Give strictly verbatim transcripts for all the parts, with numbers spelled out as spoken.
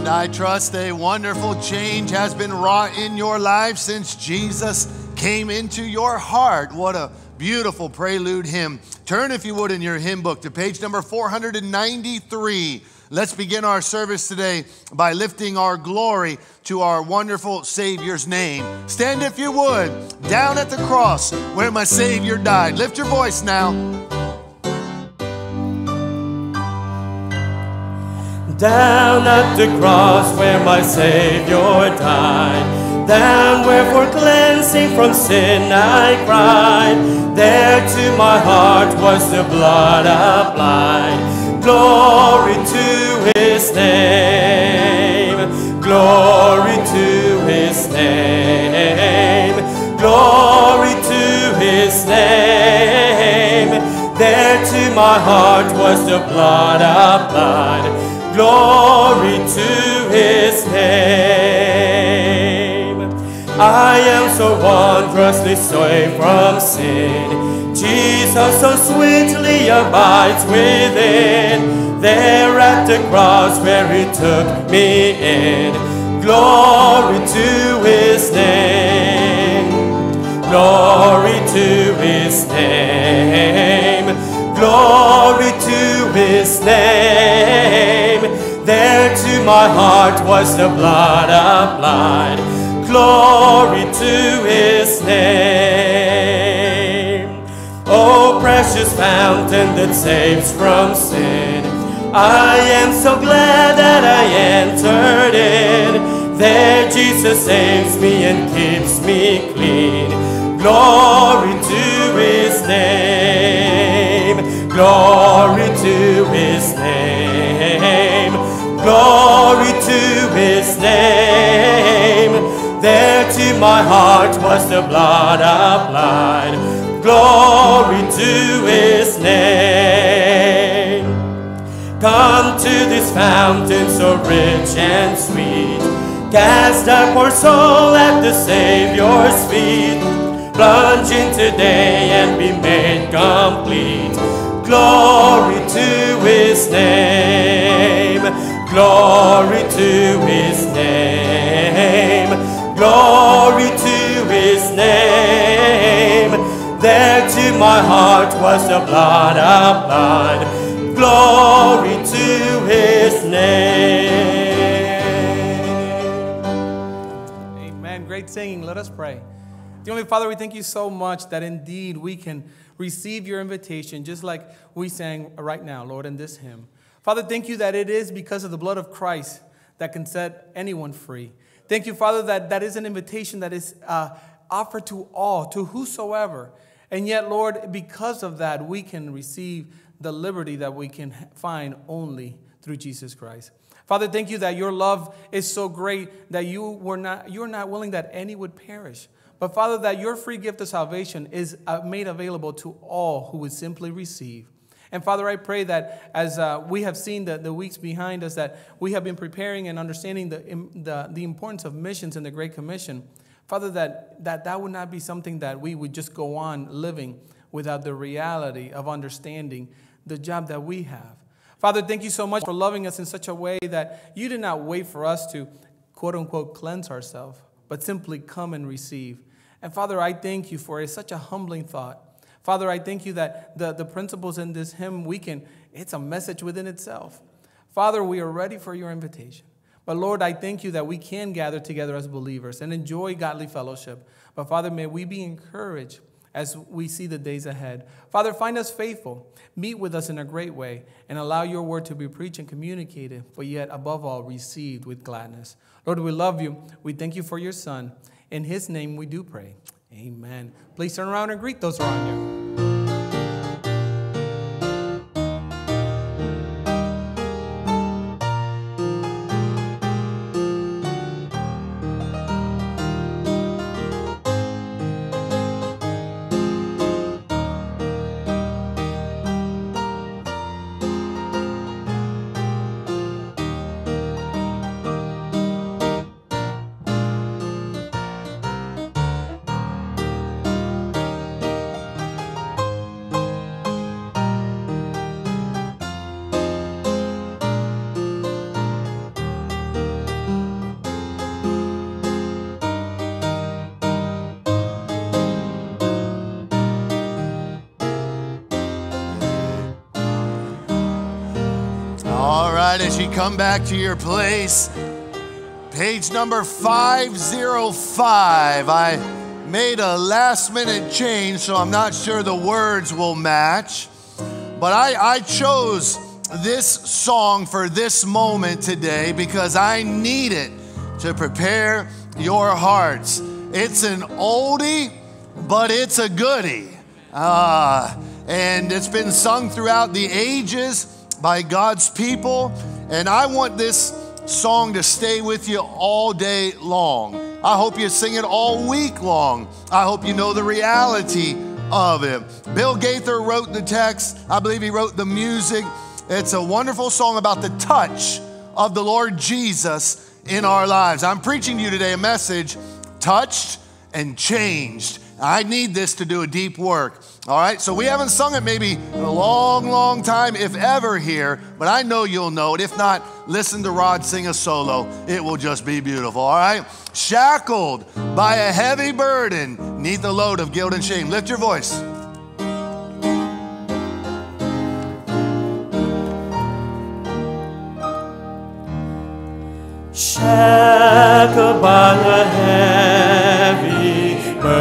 And I trust a wonderful change has been wrought in your life since Jesus came into your heart. What a beautiful prelude hymn. Turn, if you would, in your hymn book to page number four hundred ninety-three. Let's begin our service today by lifting our glory to our wonderful Savior's name. Stand, if you would, down at the cross where my Savior died. Lift your voice now. Down at the cross where my Savior died, down where for cleansing from sin I cried, there to my heart was the blood applied. Glory to his name, glory to his name, glory to his name. There to my heart was the blood applied. Glory to his name. I am so wondrously saved from sin. Jesus so sweetly abides within. There at the cross where he took me in. Glory to his name. Glory to his name. Glory to his name. There to my heart was the blood applied. Glory to his name. Oh, precious fountain that saves from sin, I am so glad that I entered in. There Jesus saves me and keeps me clean. Glory to his name. Glory to his name. Glory to his name. There to my heart was the blood applied. Glory to his name. Come to this fountain so rich and sweet. Cast up our soul at the Savior's feet. Plunge in today and be made complete. Glory to his name. Glory to his name. Glory to his name. There to my heart was the blood applied. Glory to his name. Amen. Great singing. Let us pray. Dear Heavenly Father, we thank you so much that indeed we can receive your invitation just like we sang right now, Lord, in this hymn. Father, thank you that it is because of the blood of Christ that can set anyone free. Thank you, Father, that that is an invitation that is uh, offered to all, to whosoever. And yet, Lord, because of that, we can receive the liberty that we can find only through Jesus Christ. Father, thank you that your love is so great that you were not, you're not willing that any would perish. But Father, that your free gift of salvation is made available to all who would simply receive. And Father, I pray that as uh, we have seen the, the weeks behind us, that we have been preparing and understanding the, the, the importance of missions in the Great Commission. Father, that, that that would not be something that we would just go on living without the reality of understanding the job that we have. Father, thank you so much for loving us in such a way that you did not wait for us to, quote unquote, cleanse ourselves, but simply come and receive. And Father, I thank you for it's such a humbling thought. Father, I thank you that the, the principles in this hymn, we can, it's a message within itself. Father, we are ready for your invitation. But Lord, I thank you that we can gather together as believers and enjoy godly fellowship. But Father, may we be encouraged as we see the days ahead. Father, find us faithful. Meet with us in a great way and allow your word to be preached and communicated, but yet above all received with gladness. Lord, we love you. We thank you for your Son. In his name we do pray. Amen. Please turn around and greet those around you. right, as you come back to your place, page number five oh five. I made a last minute change, so I'm not sure the words will match. But I, I chose this song for this moment today because I need it to prepare your hearts. It's an oldie, but it's a goodie. Uh, and it's been sung throughout the ages by God's people. And I want this song to stay with you all day long. I hope you sing it all week long. I hope you know the reality of it. Bill Gaither wrote the text. I believe he wrote the music. It's a wonderful song about the touch of the Lord Jesus in our lives. I'm preaching to you today a message, touched and changed. I need this to do a deep work. All right, so we haven't sung it maybe in a long, long time, if ever here, but I know you'll know it. If not, listen to Rod sing a solo. It will just be beautiful, all right? Shackled by a heavy burden, neath the load of guilt and shame. Lift your voice. Shackled by a heavy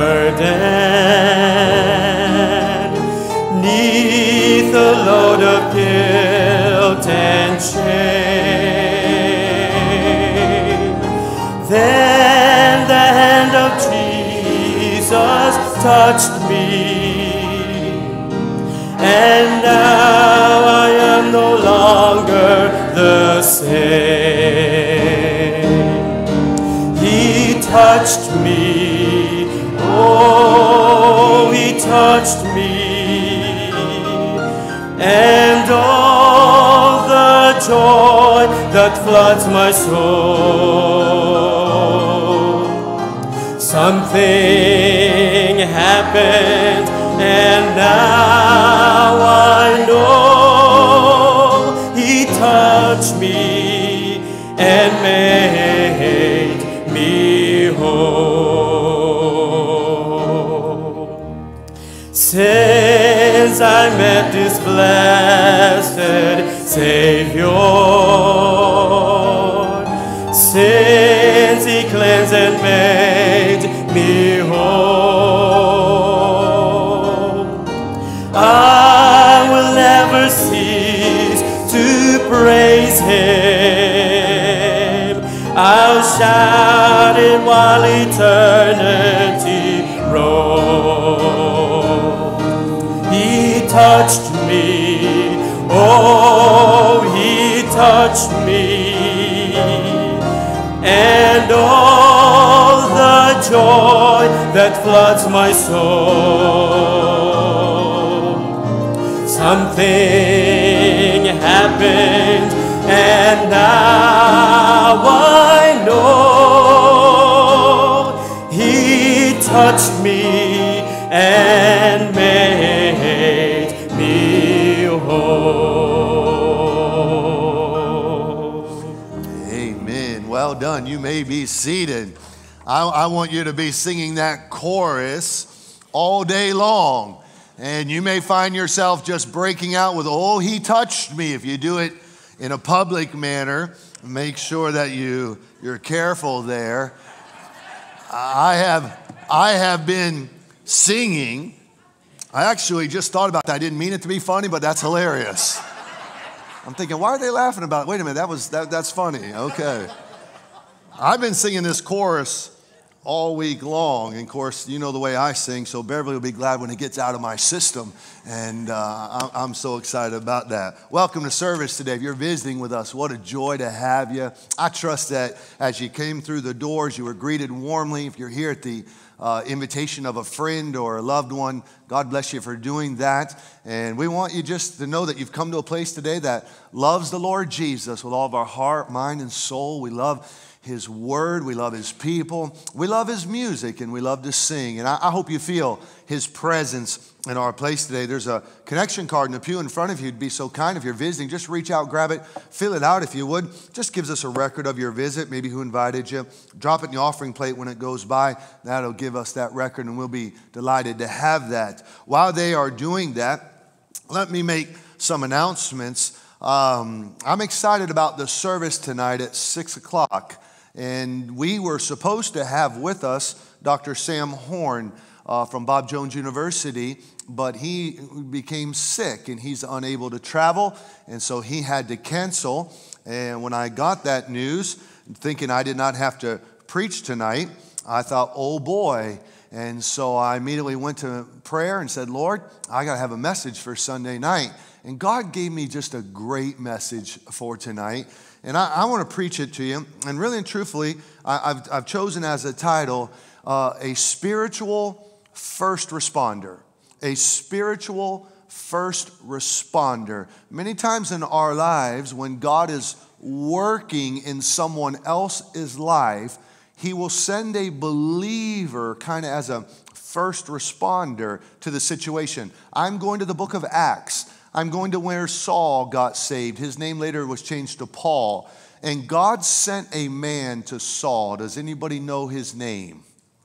burden, neath the load of guilt and shame. Then the hand of Jesus touched me, and now I am no longer the same. He touched me, oh, he touched me, and all the joy that floods my soul. Something happened, and now I know he touched me and made me whole. Since I met this blessed Savior, since he cleansed and made me whole, I will never cease to praise him. I'll shout it while eternity rolls. He touched me, oh, he touched me, and all the joy that floods my soul. Something happened, and now I know he touched me and made me whole. Amen. Well done. You may be seated. I, I want you to be singing that chorus all day long. And you may find yourself just breaking out with, oh, he touched me. If you do it in a public manner, make sure that you, you're careful there. I have, I have been singing. I actually just thought about that. I didn't mean it to be funny, but that's hilarious. I'm thinking, why are they laughing about it? Wait a minute, that was, that, that's funny. Okay. I've been singing this chorus all week long. And of course, you know the way I sing, so Beverly will be glad when it gets out of my system. And uh, I'm so excited about that. Welcome to service today. If you're visiting with us, what a joy to have you. I trust that as you came through the doors, you were greeted warmly. If you're here at the uh, invitation of a friend or a loved one, God bless you for doing that. And we want you just to know that you've come to a place today that loves the Lord Jesus with all of our heart, mind, and soul. We love His word, we love His people, we love His music, and we love to sing. And I, I hope you feel His presence in our place today. There's a connection card in the pew in front of you. It'd be so kind if you're visiting. Just reach out, grab it, fill it out if you would. Just gives us a record of your visit, maybe who invited you. Drop it in the offering plate when it goes by. That'll give us that record, and we'll be delighted to have that. While they are doing that, let me make some announcements. Um, I'm excited about the service tonight at six o'clock. And we were supposed to have with us Doctor Sam Horn uh, from Bob Jones University, but he became sick and he's unable to travel, and so he had to cancel. And when I got that news, thinking I did not have to preach tonight, I thought, oh boy. And so I immediately went to prayer and said, Lord, I got to have a message for Sunday night. And God gave me just a great message for tonight. And I, I want to preach it to you. And really and truthfully, I, I've, I've chosen as a title, uh, a spiritual first responder. A spiritual first responder. Many times in our lives, when God is working in someone else's life, He will send a believer kind of as a first responder to the situation. I'm going to the book of Acts. I'm going to where Saul got saved. His name later was changed to Paul. And God sent a man to Saul. Does anybody know his name?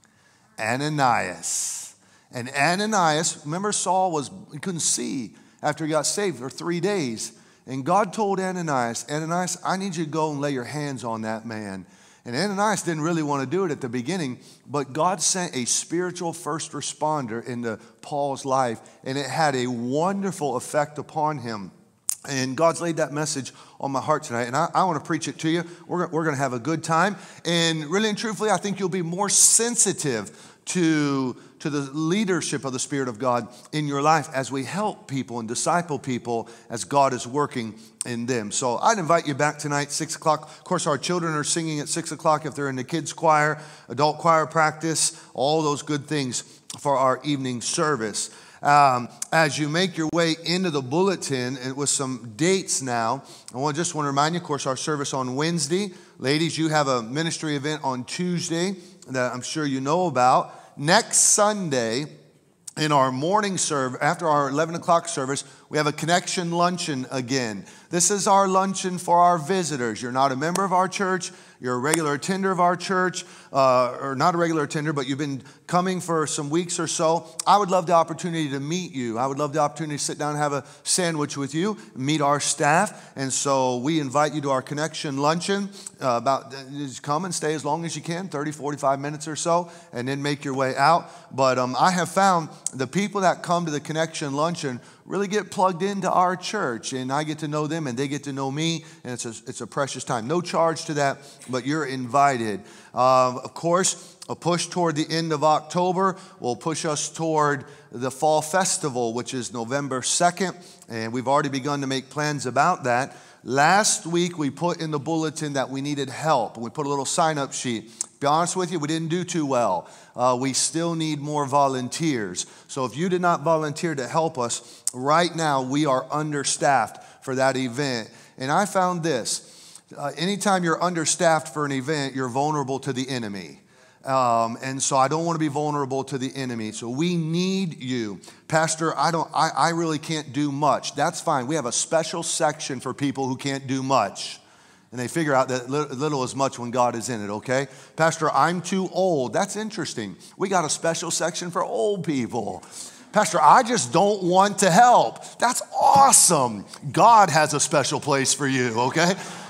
Ananias. And Ananias, remember Saul was, he couldn't see after he got saved for three days. And God told Ananias, Ananias, I need you to go and lay your hands on that man. And Ananias didn't really want to do it at the beginning, but God sent a spiritual first responder into Paul's life, and it had a wonderful effect upon him. And God's laid that message on my heart tonight, and I, I want to preach it to you. We're, we're going to have a good time, and really and truthfully, I think you'll be more sensitive to, to the leadership of the Spirit of God in your life as we help people and disciple people as God is working in them. So I'd invite you back tonight, six o'clock. Of course, our children are singing at six o'clock if they're in the kids' choir, adult choir practice, all those good things for our evening service. Um, as you make your way into the bulletin and with some dates now, I want, just want to remind you, of course, our service on Wednesday. Ladies, you have a ministry event on Tuesday that I'm sure you know about. Next Sunday, in our morning service, after our eleven o'clock service, we have a connection luncheon again. This is our luncheon for our visitors. You're not a member of our church. You're a regular attender of our church, uh, or not a regular attender, but you've been coming for some weeks or so. I would love the opportunity to meet you. I would love the opportunity to sit down and have a sandwich with you, meet our staff. And so we invite you to our connection luncheon. Uh, about just come and stay as long as you can, thirty, forty-five minutes or so, and then make your way out. But um, I have found the people that come to the connection luncheon really get plugged into our church, and I get to know them and they get to know me, and it's a, it's a precious time. No charge to that, but you're invited. Uh, of course, a push toward the end of October will push us toward the Fall Festival, which is November second, and we've already begun to make plans about that. Last week, we put in the bulletin that we needed help. We put a little sign-up sheet. To be honest with you, we didn't do too well. Uh, we still need more volunteers. So if you did not volunteer to help us, right now we are understaffed for that event. And I found this. Uh, anytime you're understaffed for an event, you're vulnerable to the enemy. Um, and so I don't want to be vulnerable to the enemy. So we need you. Pastor, I don't, I, I really can't do much. That's fine. We have a special section for people who can't do much. And they figure out that little is much when God is in it, okay? Pastor, I'm too old. That's interesting. We got a special section for old people. Pastor, I just don't want to help. That's awesome. God has a special place for you, okay?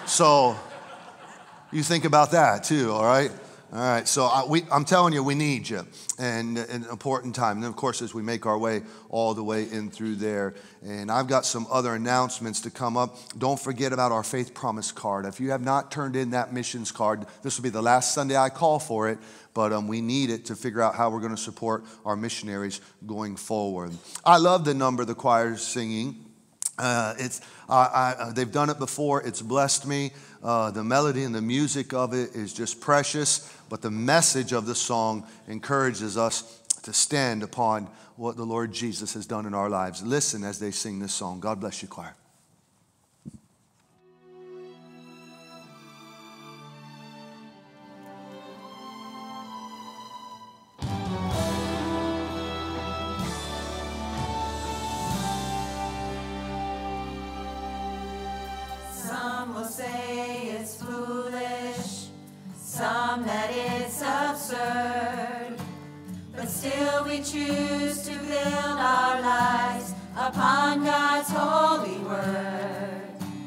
So you think about that too, all right? All right, so I, we, I'm telling you, we need you, and an important time. And then, of course, as we make our way all the way in through there, and I've got some other announcements to come up. Don't forget about our Faith Promise card. If you have not turned in that missions card, this will be the last Sunday I call for it, but um, we need it to figure out how we're going to support our missionaries going forward. I love the number the choir's singing. Uh, it's uh, I, they've done it before. It's blessed me. Uh, the melody and the music of it is just precious, but the message of the song encourages us to stand upon what the Lord Jesus has done in our lives. Listen as they sing this song. God bless you, choir. Some will say it's foolish, some that it's absurd, but still we choose to build our lives upon God's holy word.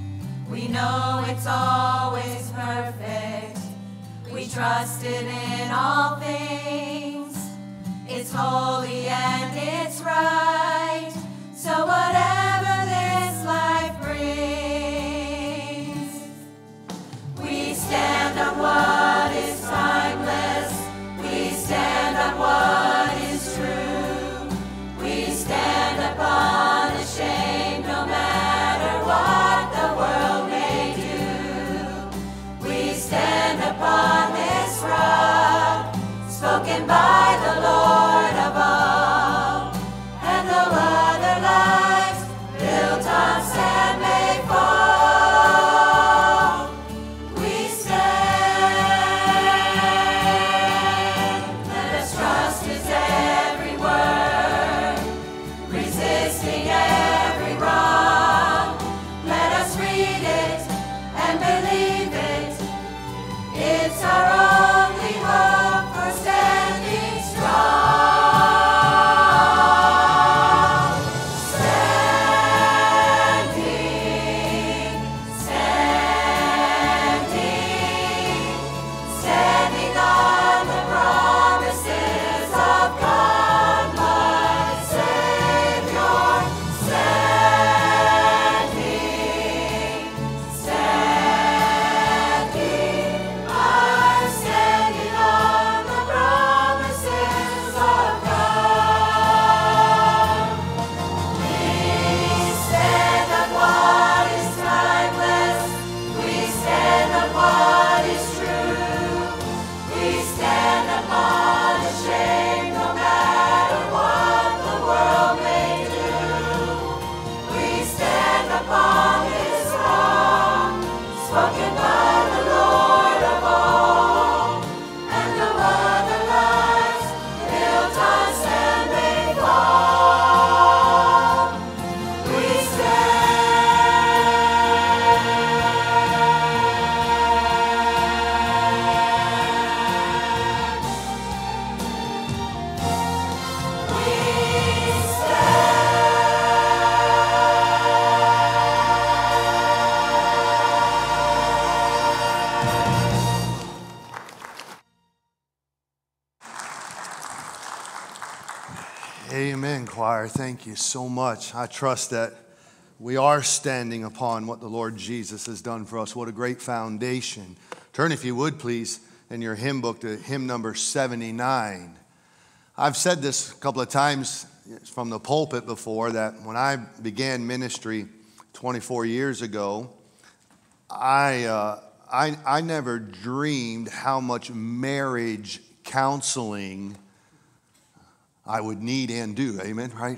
know it's always perfect. We trust it in all things. It's holy and it's right. So whatever this life brings, we stand on what is timeless. We stand on what is true. We stand upon the shame no matter what the world may do. We stand upon this rock, spoken by the Lord of all, and though other lives built on sand may fall, we stand. Let us trust His every word, resisting every wrong. Let us read it and believe it. It's our only hope for standing strong. Standing, standing, standing on the promises of God, my Savior. Standing, standing, I'm standing on the promises of God. We stand on what is timeless. We stand on what is true. We stand upon the shame no matter what the world may do. We stand upon His rock, spoken by the Lord of all, and no other lies built on sand may fall. We Amen, choir. Thank you so much. I trust that we are standing upon what the Lord Jesus has done for us. What a great foundation. Turn, if you would, please, in your hymn book to hymn number seventy-nine. I've said this a couple of times from the pulpit before, that when I began ministry twenty-four years ago, I, uh, I, I never dreamed how much marriage counseling I would need and do. Amen, right?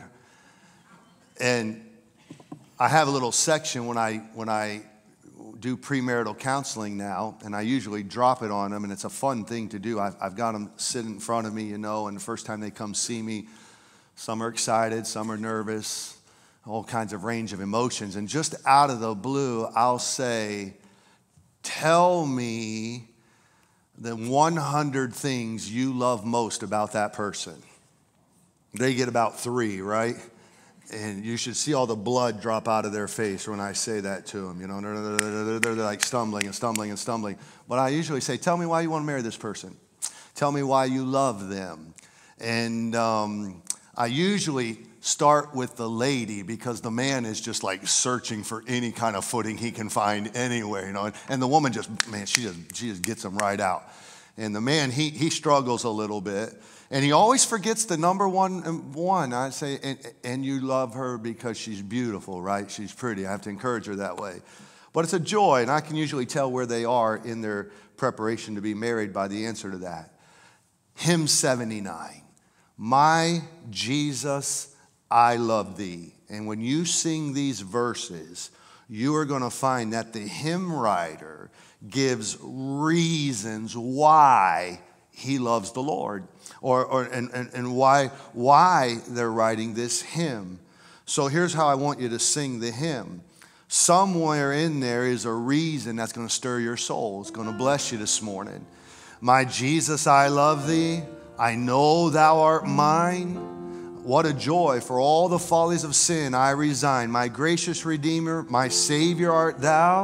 And I have a little section when I when I do premarital counseling now, and I usually drop it on them, and it's a fun thing to do. I've, I've got them sit in front of me, you know, and the first time they come see me, some are excited, some are nervous, all kinds of range of emotions. And just out of the blue, I'll say, tell me the one hundred things you love most about that person. They get about three, right? And you should see all the blood drop out of their face when I say that to them. You know, they're, they're, they're like stumbling and stumbling and stumbling. But I usually say, tell me why you want to marry this person. Tell me why you love them. And um, I usually start with the lady, because the man is just like searching for any kind of footing he can find anywhere, you know. And, and the woman just, man, she just, she just gets them right out. And the man, he, he struggles a little bit. And he always forgets the number one one. I say, and, and you love her because she's beautiful, right? She's pretty. I have to encourage her that way. But it's a joy, and I can usually tell where they are in their preparation to be married by the answer to that. Hymn seventy-nine, my Jesus, I love thee. And when you sing these verses, you are going to find that the hymn writer gives reasons why he loves the Lord, or, or and, and, and why, why they're writing this hymn. So here's how I want you to sing the hymn. Somewhere in there is a reason that's going to stir your soul. It's going to bless you this morning. My Jesus, I love thee. I know thou art mine. What a joy. For all the follies of sin I resign. My gracious Redeemer, my Savior art thou.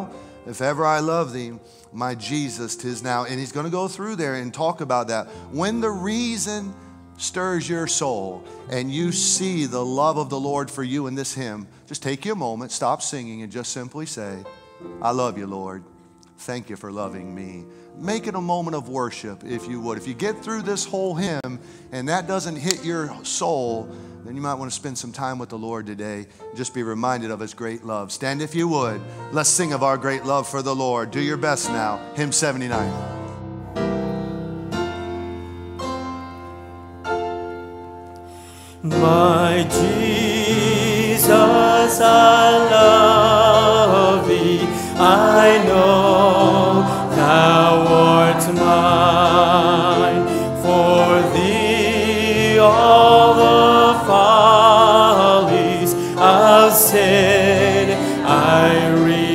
If ever I love thee, my Jesus, 'tis now. And he's going to go through there and talk about that. When the reason stirs your soul and you see the love of the Lord for you in this hymn, just take you a moment, stop singing, and just simply say, I love you, Lord. Thank you for loving me. Make it a moment of worship, if you would. If you get through this whole hymn and that doesn't hit your soul, then you might want to spend some time with the Lord today. Just be reminded of his great love. Stand if you would. Let's sing of our great love for the Lord. Do your best now. Hymn seventy-nine. My Jesus, I love thee. I know thou art mine. For thee all the follies of sin I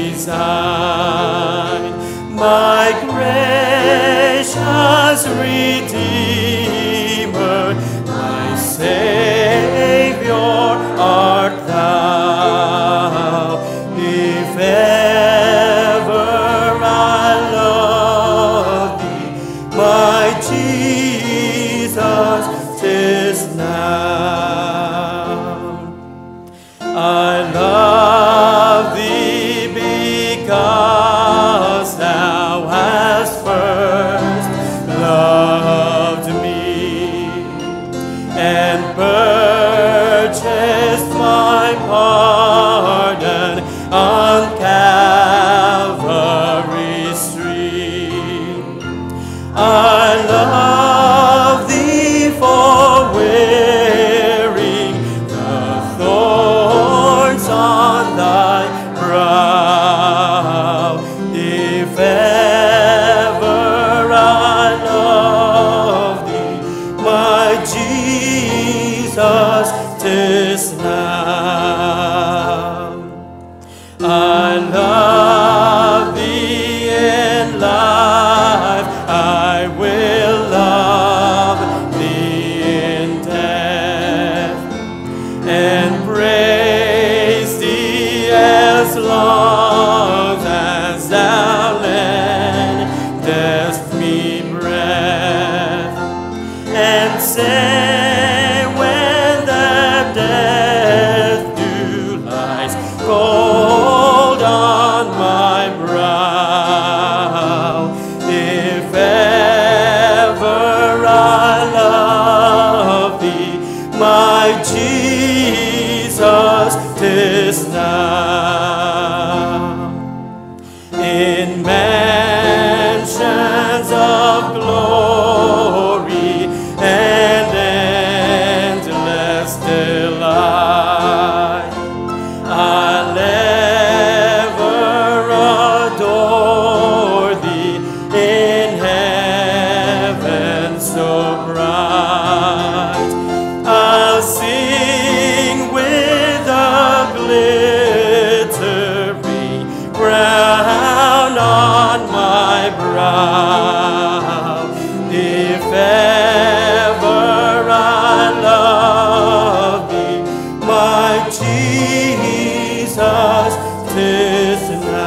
resign. My gracious Redeemer, my Savior art thou. If ever I love thee, my Jesus, 'tis now. I love thee because thou hast first loved me and purchased my pardon on Calvary's street. I love thee for wearing the thorns on thy brow. If ever I love thee, my Jesus, 'tis now. I love thee in life, I will love thee in death, and praise thee as long as thou lendest me breath, and say when the death dew lies cold on my brow, if ever I love thee, my Jesus, 'tis now. In mansions of glory and endless delight, I'll ever adore thee in heaven so bright. I'll sing with a glittering crown on my brow. If ever I love thee, my Jesus, 'tis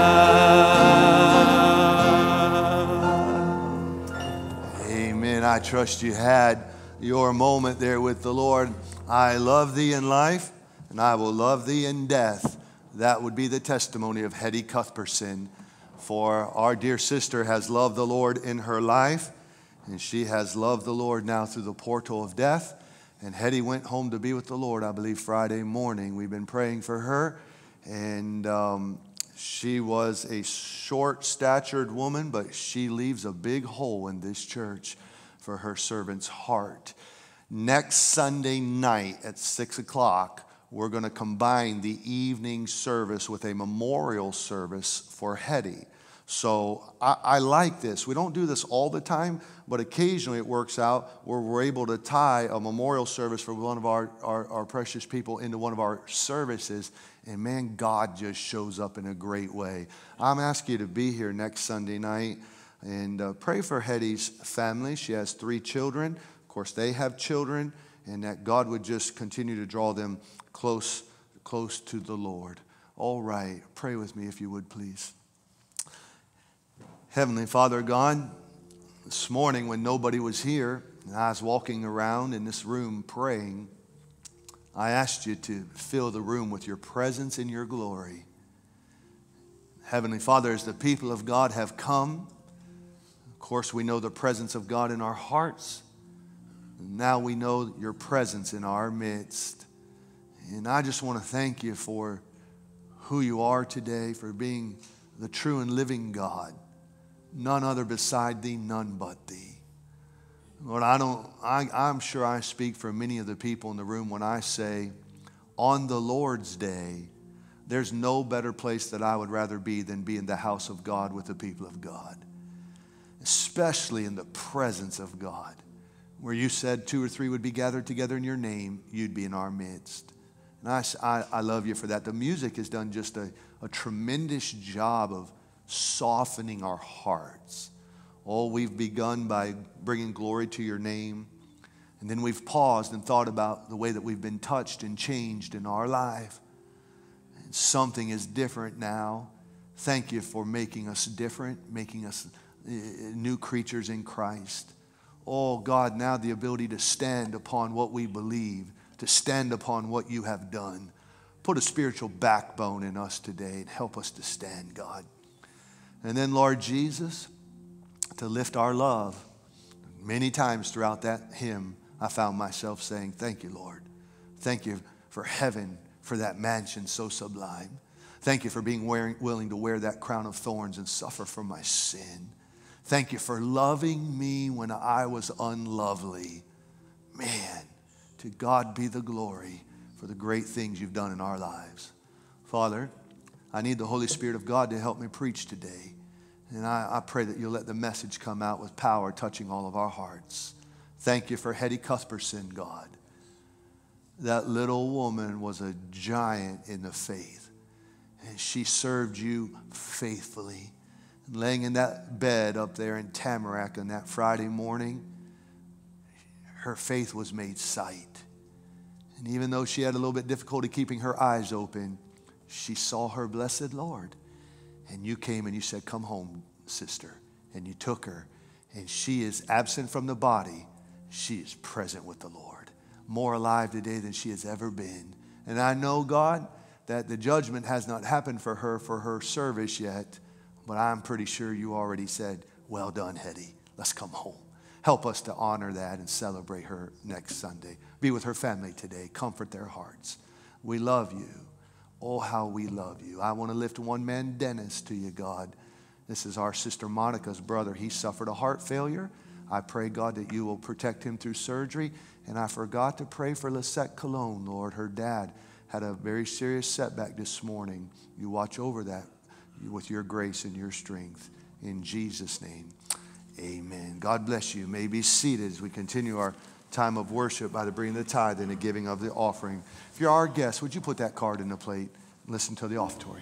now. Amen. I trust you had your moment there with the Lord. I love thee in life, and I will love thee in death. That would be the testimony of Hetty Cuthbertson. For our dear sister has loved the Lord in her life, and she has loved the Lord now through the portal of death. And Hetty went home to be with the Lord, I believe, Friday morning. We've been praying for her, and um, she was a short-statured woman, but she leaves a big hole in this church for her servant's heart. Next Sunday night at six o'clock, we're going to combine the evening service with a memorial service for Hetty. So I, I like this. We don't do this all the time, but occasionally it works out where we're able to tie a memorial service for one of our, our, our precious people into one of our services. And man, God just shows up in a great way. I'm asking you to be here next Sunday night and uh, pray for Hetty's family. She has three children. Of course, they have children, and that God would just continue to draw them close, close to the Lord. All right, pray with me if you would, please. Heavenly Father God, this morning when nobody was here, and I was walking around in this room praying, I asked you to fill the room with your presence and your glory. Heavenly Father, as the people of God have come, of course we know the presence of God in our hearts. Now we know your presence in our midst. And I just want to thank you for who you are today, for being the true and living God. None other beside thee, none but thee. Lord, I don't, I, I'm sure I speak for many of the people in the room when I say, on the Lord's day, there's no better place that I would rather be than be in the house of God with the people of God. Especially in the presence of God. Where you said two or three would be gathered together in your name, you'd be in our midst. And I, I, I love you for that. The music has done just a, a tremendous job of softening our hearts. Oh, we've begun by bringing glory to your name. And then we've paused and thought about the way that we've been touched and changed in our life. And something is different now. Thank you for making us different, making us new creatures in Christ. Oh, God, now the ability to stand upon what we believe, to stand upon what you have done. Put a spiritual backbone in us today and help us to stand, God. And then, Lord Jesus, to lift our love. Many times throughout that hymn, I found myself saying, thank you, Lord. Thank you for heaven, for that mansion so sublime. Thank you for being wearing, willing to wear that crown of thorns and suffer for my sin. Thank you for loving me when I was unlovely. Man, to God be the glory for the great things you've done in our lives. Father, I need the Holy Spirit of God to help me preach today. And I, I pray that you'll let the message come out with power, touching all of our hearts. Thank you for Hetty Cuthbertson, God. That little woman was a giant in the faith. And she served you faithfully. Laying in that bed up there in Tamarack on that Friday morning, her faith was made sight. And even though she had a little bit difficulty keeping her eyes open, she saw her blessed Lord. And you came and you said, come home, sister. And you took her. And she is absent from the body. She is present with the Lord. More alive today than she has ever been. And I know, God, that the judgment has not happened for her for her service yet. But I'm pretty sure you already said, well done, Hetty. Let's come home. Help us to honor that and celebrate her next Sunday. Be with her family today. Comfort their hearts. We love you. Oh, how we love you. I want to lift one man, Dennis, to you, God. This is our sister Monica's brother. He suffered a heart failure. I pray, God, that you will protect him through surgery. And I forgot to pray for Lisette Cologne, Lord. Her dad had a very serious setback this morning. You watch over that with your grace and your strength. In Jesus' name, amen. God bless you. You may be seated as we continue our time of worship by the bringing of the tithe and the giving of the offering. If you're our guest, would you put that card in the plate and listen to the offertory?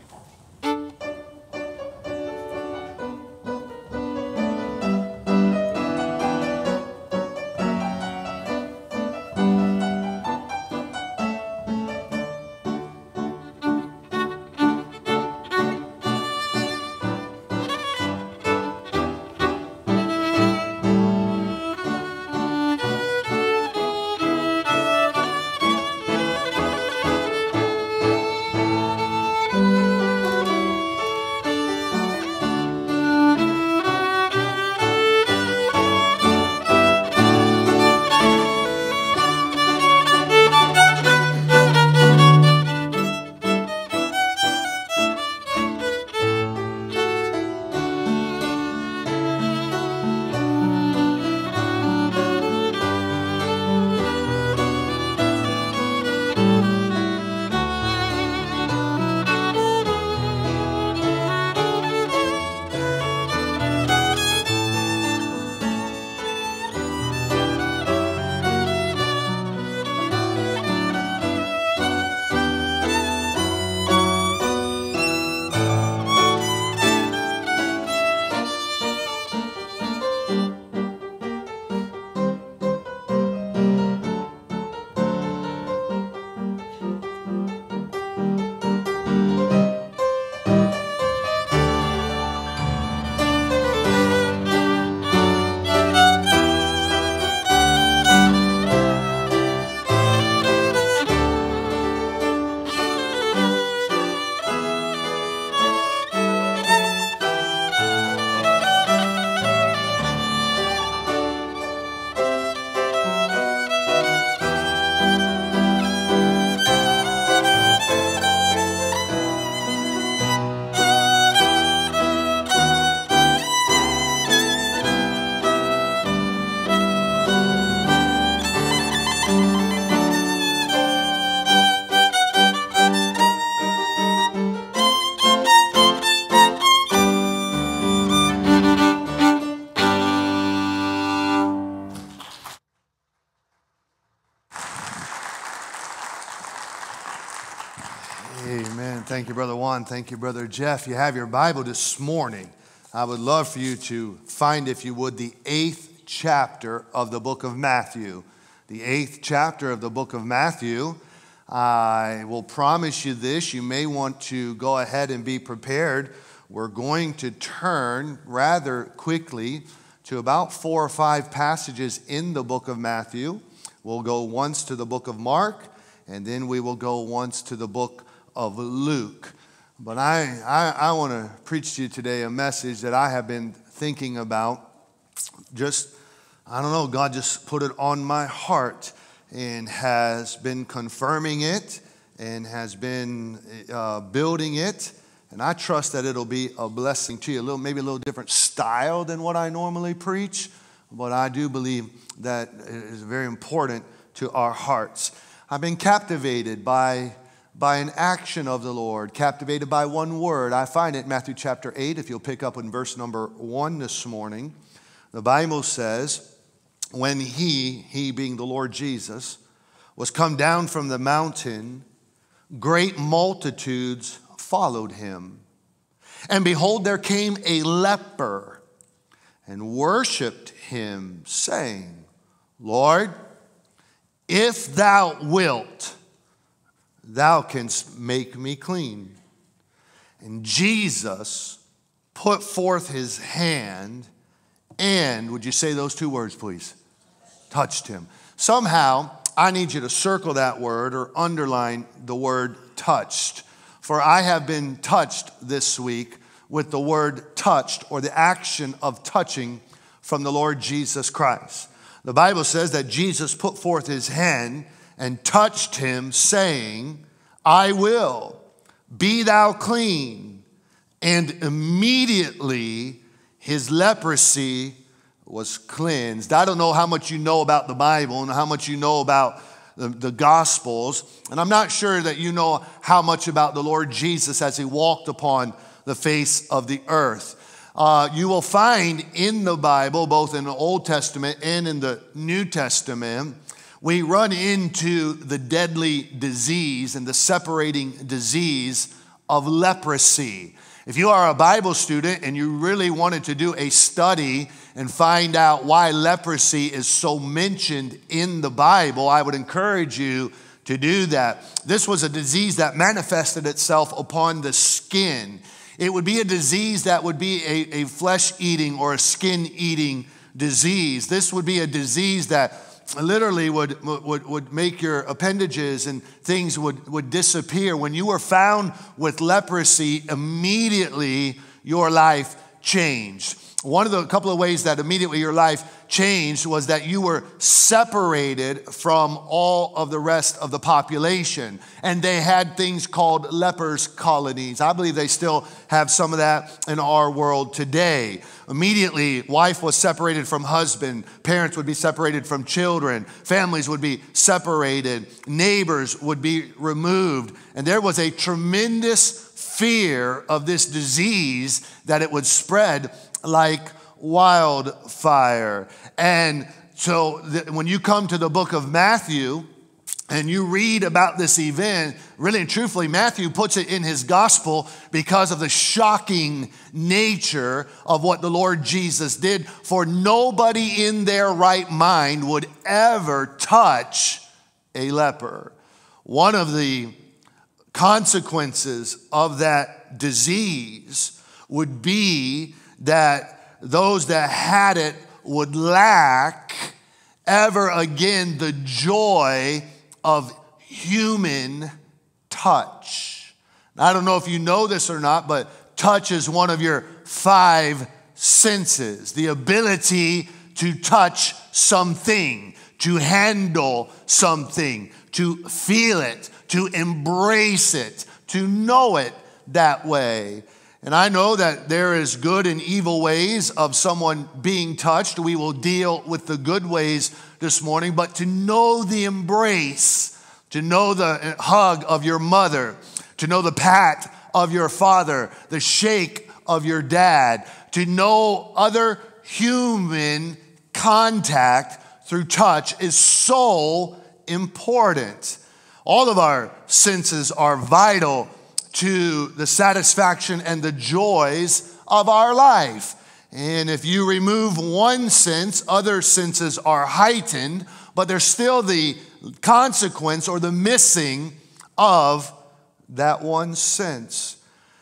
Amen. Thank you, Brother Juan. Thank you, Brother Jeff. You have your Bible this morning. I would love for you to find, if you would, the eighth chapter of the book of Matthew. The eighth chapter of the book of Matthew. I will promise you this. You may want to go ahead and be prepared. We're going to turn rather quickly to about four or five passages in the book of Matthew. We'll go once to the book of Mark, and then we will go once to the book of Luke. But I, I, I want to preach to you today a message that I have been thinking about. Just, I don't know, God just put it on my heart and has been confirming it and has been uh, building it. And I trust that it'll be a blessing to you. A little, maybe a little different style than what I normally preach, but I do believe that it is very important to our hearts. I've been captivated by by an action of the Lord, captivated by one word. I find it in Matthew chapter eight, if you'll pick up in verse number one this morning. The Bible says, when he, he being the Lord Jesus, was come down from the mountain, great multitudes followed him. And behold, there came a leper and worshiped him, saying, Lord, if thou wilt, thou canst make me clean. And Jesus put forth his hand and, would you say those two words, please? Touched him. Somehow, I need you to circle that word or underline the word touched. For I have been touched this week with the word touched, or the action of touching from the Lord Jesus Christ. The Bible says that Jesus put forth his hand and touched him, saying, I will, be thou clean. And immediately his leprosy was cleansed. I don't know how much you know about the Bible and how much you know about the, the Gospels. And I'm not sure that you know how much about the Lord Jesus as he walked upon the face of the earth. Uh, you will find in the Bible, both in the Old Testament and in the New Testament, we run into the deadly disease and the separating disease of leprosy. If you are a Bible student and you really wanted to do a study and find out why leprosy is so mentioned in the Bible, I would encourage you to do that. This was a disease that manifested itself upon the skin. It would be a disease that would be a, a flesh-eating or a skin-eating disease. This would be a disease that literally would, would, would make your appendages and things would, would disappear. When you were found with leprosy, immediately your life changed. One of the couple of ways that immediately your life changed was that you were separated from all of the rest of the population. And they had things called lepers colonies. I believe they still have some of that in our world today. Immediately, wife was separated from husband. Parents would be separated from children. Families would be separated. Neighbors would be removed. And there was a tremendous fear of this disease that it would spread like wildfire. And so th- when you come to the book of Matthew and you read about this event, really and truthfully, Matthew puts it in his gospel because of the shocking nature of what the Lord Jesus did. For nobody in their right mind would ever touch a leper. One of the consequences of that disease would be that those that had it would lack ever again the joy of human touch. Now, I don't know if you know this or not, but touch is one of your five senses. The ability to touch something, to handle something, to feel it, to embrace it, to know it that way. And I know that there is good and evil ways of someone being touched. We will deal with the good ways this morning, but to know the embrace, to know the hug of your mother, to know the pat of your father, the shake of your dad, to know other human contact through touch is so important. All of our senses are vital to the satisfaction and the joys of our life. And if you remove one sense, other senses are heightened, but there's still the consequence or the missing of that one sense.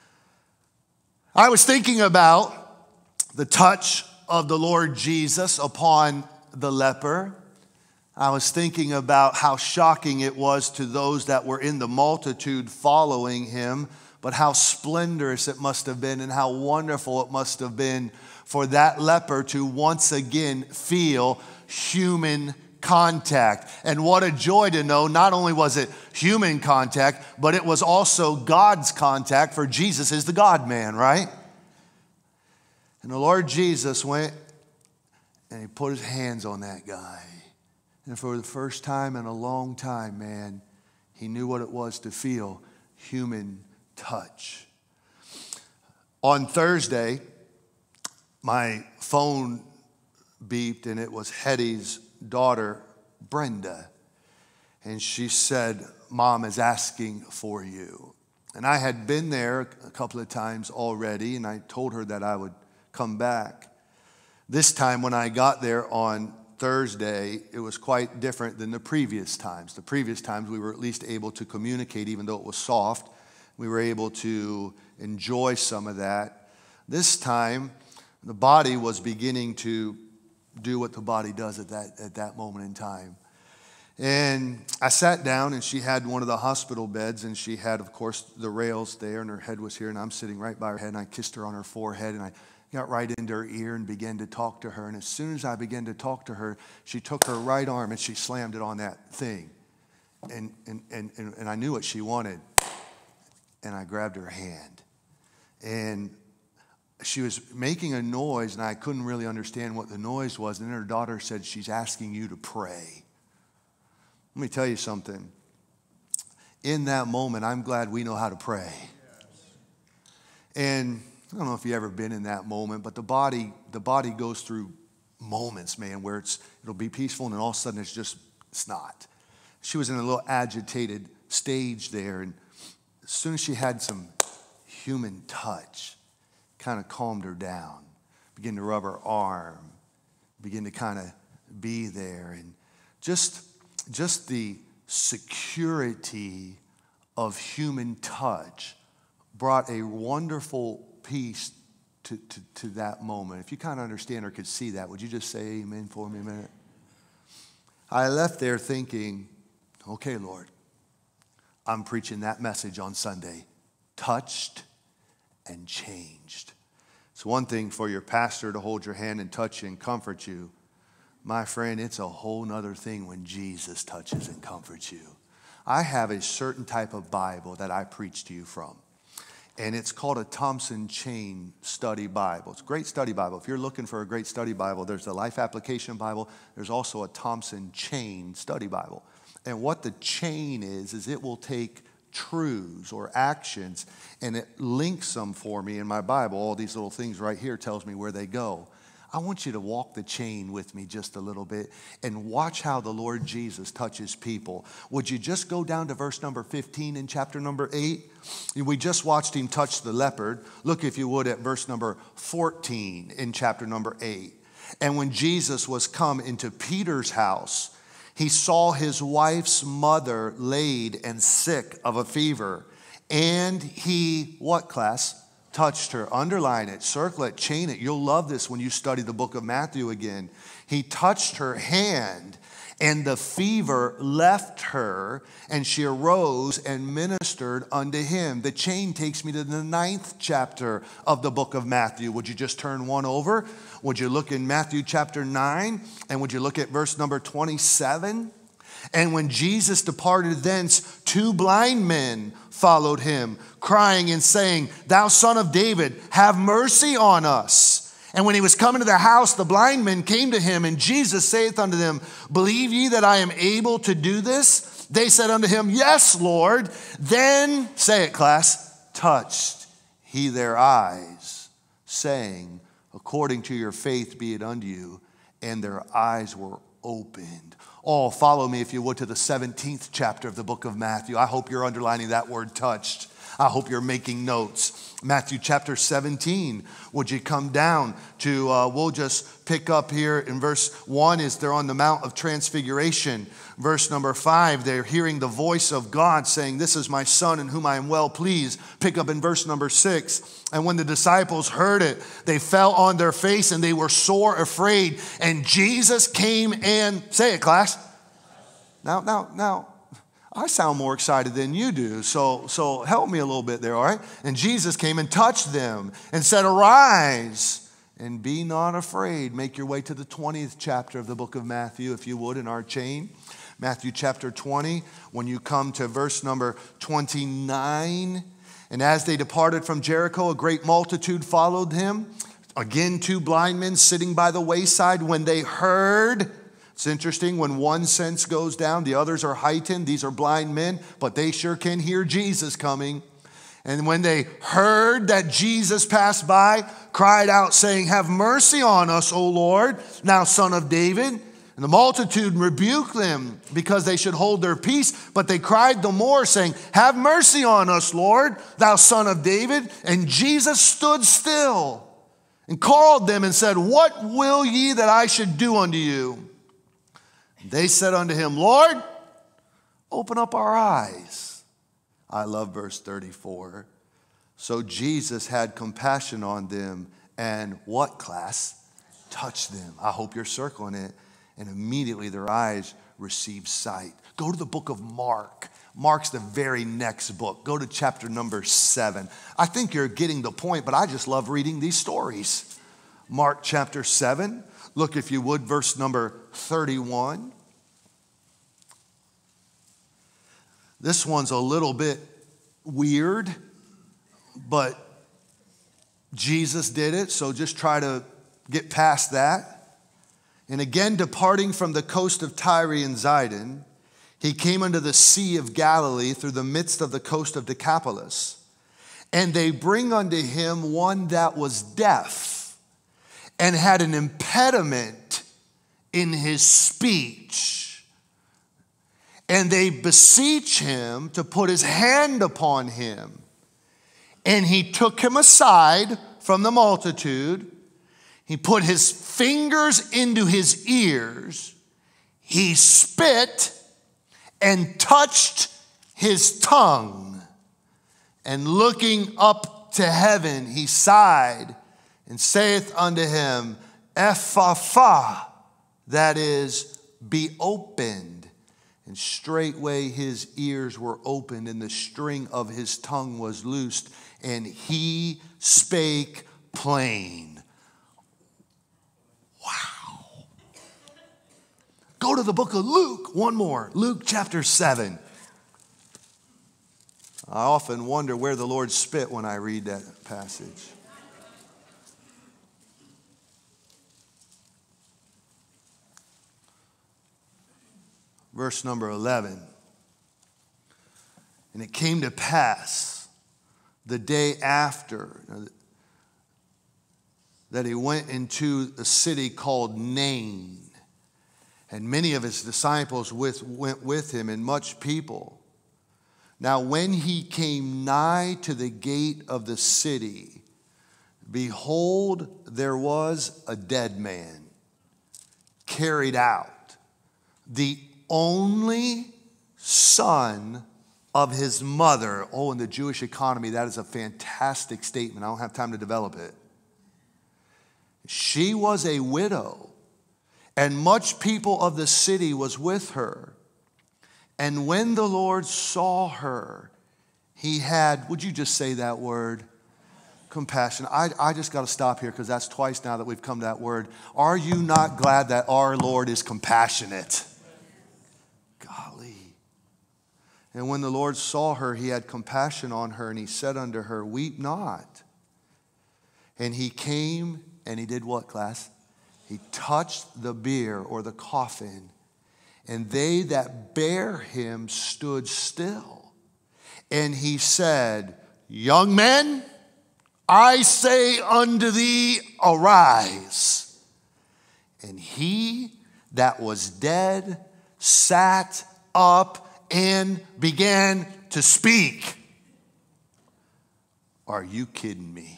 I was thinking about the touch of the Lord Jesus upon the leper. I was thinking about how shocking it was to those that were in the multitude following him, but how splendorous it must have been and how wonderful it must have been for that leper to once again feel human contact. And what a joy to know, not only was it human contact, but it was also God's contact, for Jesus is the God-man, right? And the Lord Jesus went and he put his hands on that guy. And for the first time in a long time, man, he knew what it was to feel human touch. On Thursday, my phone beeped and it was Hetty's daughter, Brenda. And she said, Mom is asking for you. And I had been there a couple of times already, and I told her that I would come back. This time when I got there on Thursday, it was quite different than the previous times. The previous times we were at least able to communicate, even though it was soft. We were able to enjoy some of that. This time, the body was beginning to do what the body does at that, at that moment in time. And I sat down, and she had one of the hospital beds, and she had, of course, the rails there, and her head was here, and I'm sitting right by her head, and I kissed her on her forehead, and I got right into her ear and began to talk to her. And as soon as I began to talk to her, she took her right arm and she slammed it on that thing. And, and, and, and, and I knew what she wanted. And I grabbed her hand. And she was making a noise, and I couldn't really understand what the noise was. And then her daughter said, she's asking you to pray. Let me tell you something. In that moment, I'm glad we know how to pray. And I don't know if you've ever been in that moment, but the body, the body goes through moments, man, where it's it'll be peaceful, and then all of a sudden it's just, it's not. She was in a little agitated stage there, and as soon as she had some human touch, kind of calmed her down, began to rub her arm, begin to kind of be there, and just, just the security of human touch brought a wonderful peace to, to, to that moment. If you kind of understand or could see that, would you just say amen for me a minute? I left there thinking, okay, Lord, I'm preaching that message on Sunday. Touched and changed. It's one thing for your pastor to hold your hand and touch you and comfort you. My friend, it's a whole nother thing when Jesus touches and comforts you. I have a certain type of Bible that I preach to you from. And it's called a Thompson Chain Study Bible. It's a great study Bible. If you're looking for a great study Bible, there's the Life Application Bible. There's also a Thompson Chain Study Bible. And what the chain is, is it will take truths or actions and it links them for me in my Bible. All these little things right here tells me where they go. I want you to walk the chain with me just a little bit and watch how the Lord Jesus touches people. Would you just go down to verse number fifteen in chapter number eight? We just watched him touch the leopard. Look, if you would, at verse number fourteen in chapter number eight. And when Jesus was come into Peter's house, he saw his wife's mother laid and sick of a fever. And he, what class? Touched her. Underline it, circle it, chain it. You'll love this when you study the book of Matthew again. He touched her hand, and the fever left her, and she arose and ministered unto him. The chain takes me to the ninth chapter of the book of Matthew. Would you just turn one over? Would you look in Matthew chapter nine, and would you look at verse number twenty-seven? And when Jesus departed thence, two blind men followed him, crying and saying, Thou son of David, have mercy on us. And when he was coming to the house, the blind men came to him, and Jesus saith unto them, Believe ye that I am able to do this? They said unto him, Yes, Lord. Then, say it, class, touched he their eyes, saying, According to your faith be it unto you. And their eyes were opened. Oh, follow me, if you would, to the seventeenth chapter of the book of Matthew. I hope you're underlining that word touched. I hope you're making notes. Matthew chapter seventeen. Would you come down to, uh, we'll just pick up here in verse one, is they're on the Mount of Transfiguration. Verse number five, they're hearing the voice of God saying, "This is my son in whom I am well pleased." Pick up in verse number six. "And when the disciples heard it, they fell on their face and they were sore afraid. And Jesus came and," say it, class. Now, now, now, I sound more excited than you do, so, so help me a little bit there, all right? "And Jesus came and touched them and said, 'Arise and be not afraid.'" Make your way to the twentieth chapter of the book of Matthew, if you would, in our chain. Matthew chapter twenty, when you come to verse number twenty-nine. "And as they departed from Jericho, a great multitude followed him. Again, two blind men sitting by the wayside, when they heard," it's interesting, when one sense goes down, the others are heightened. These are blind men, but they sure can hear Jesus coming. "And when they heard that Jesus passed by, cried out, saying, 'Have mercy on us, O Lord, thou Son of David.' And the multitude rebuked them because they should hold their peace. But they cried the more, saying, 'Have mercy on us, Lord, thou Son of David.' And Jesus stood still and called them and said, 'What will ye that I should do unto you?' They said unto him, 'Lord, open up our eyes.'" I love verse thirty-four. "So Jesus had compassion on them and," what, class? "Touched them." I hope you're circling it. "And immediately their eyes received sight." Go to the book of Mark. Mark's the very next book. Go to chapter number seven. I think you're getting the point, but I just love reading these stories. Mark chapter seven. Look, if you would, verse number thirty-one. This one's a little bit weird, but Jesus did it, so just try to get past that. "And again, departing from the coast of Tyre and Zidon, he came unto the Sea of Galilee through the midst of the coast of Decapolis. And they bring unto him one that was deaf and had an impediment in his speech. And they beseech him to put his hand upon him. And he took him aside from the multitude. He put his fingers into his ears. He spit and touched his tongue. And looking up to heaven, he sighed and saith unto him, Ephphatha, that is, be opened. And straightway his ears were opened, and the string of his tongue was loosed, and he spake plain. Wow. Go to the book of Luke, one more. Luke chapter seven. I often wonder where the Lord spit when I read that passage. Verse number eleven. And it came to pass the day after that he went into a city called Nain, and many of his disciples with, went with him, and much people. Now when he came nigh to the gate of the city, behold, there was a dead man carried out, the only son of his mother. Oh, in the Jewish economy, that is a fantastic statement. I don't have time to develop it. She was a widow, and much people of the city was with her. And when the Lord saw her, he had, would you just say that word? Compassion. I, I just got to stop here because that's twice now that we've come to that word. Are you not glad that our Lord is compassionate? Golly. And when the Lord saw her, he had compassion on her, and he said unto her, weep not. And he came and he did what, class? He touched the bier or the coffin, and they that bare him stood still. And he said, young men, I say unto thee, arise. And he that was dead sat up and began to speak. Are you kidding me?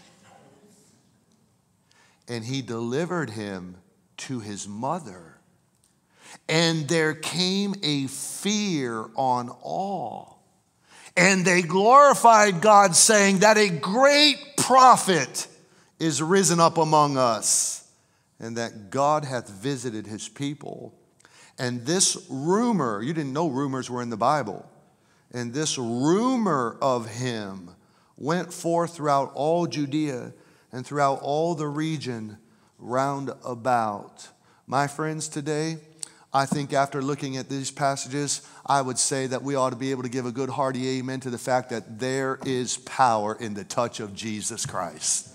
And he delivered him to his mother. And there came a fear on all. And they glorified God, saying that a great prophet is risen up among us, and that God hath visited his people. And this rumor, you didn't know rumors were in the Bible, and this rumor of him went forth throughout all Judea and throughout all the region round about. My friends, today, I think after looking at these passages, I would say that we ought to be able to give a good hearty amen to the fact that there is power in the touch of Jesus Christ.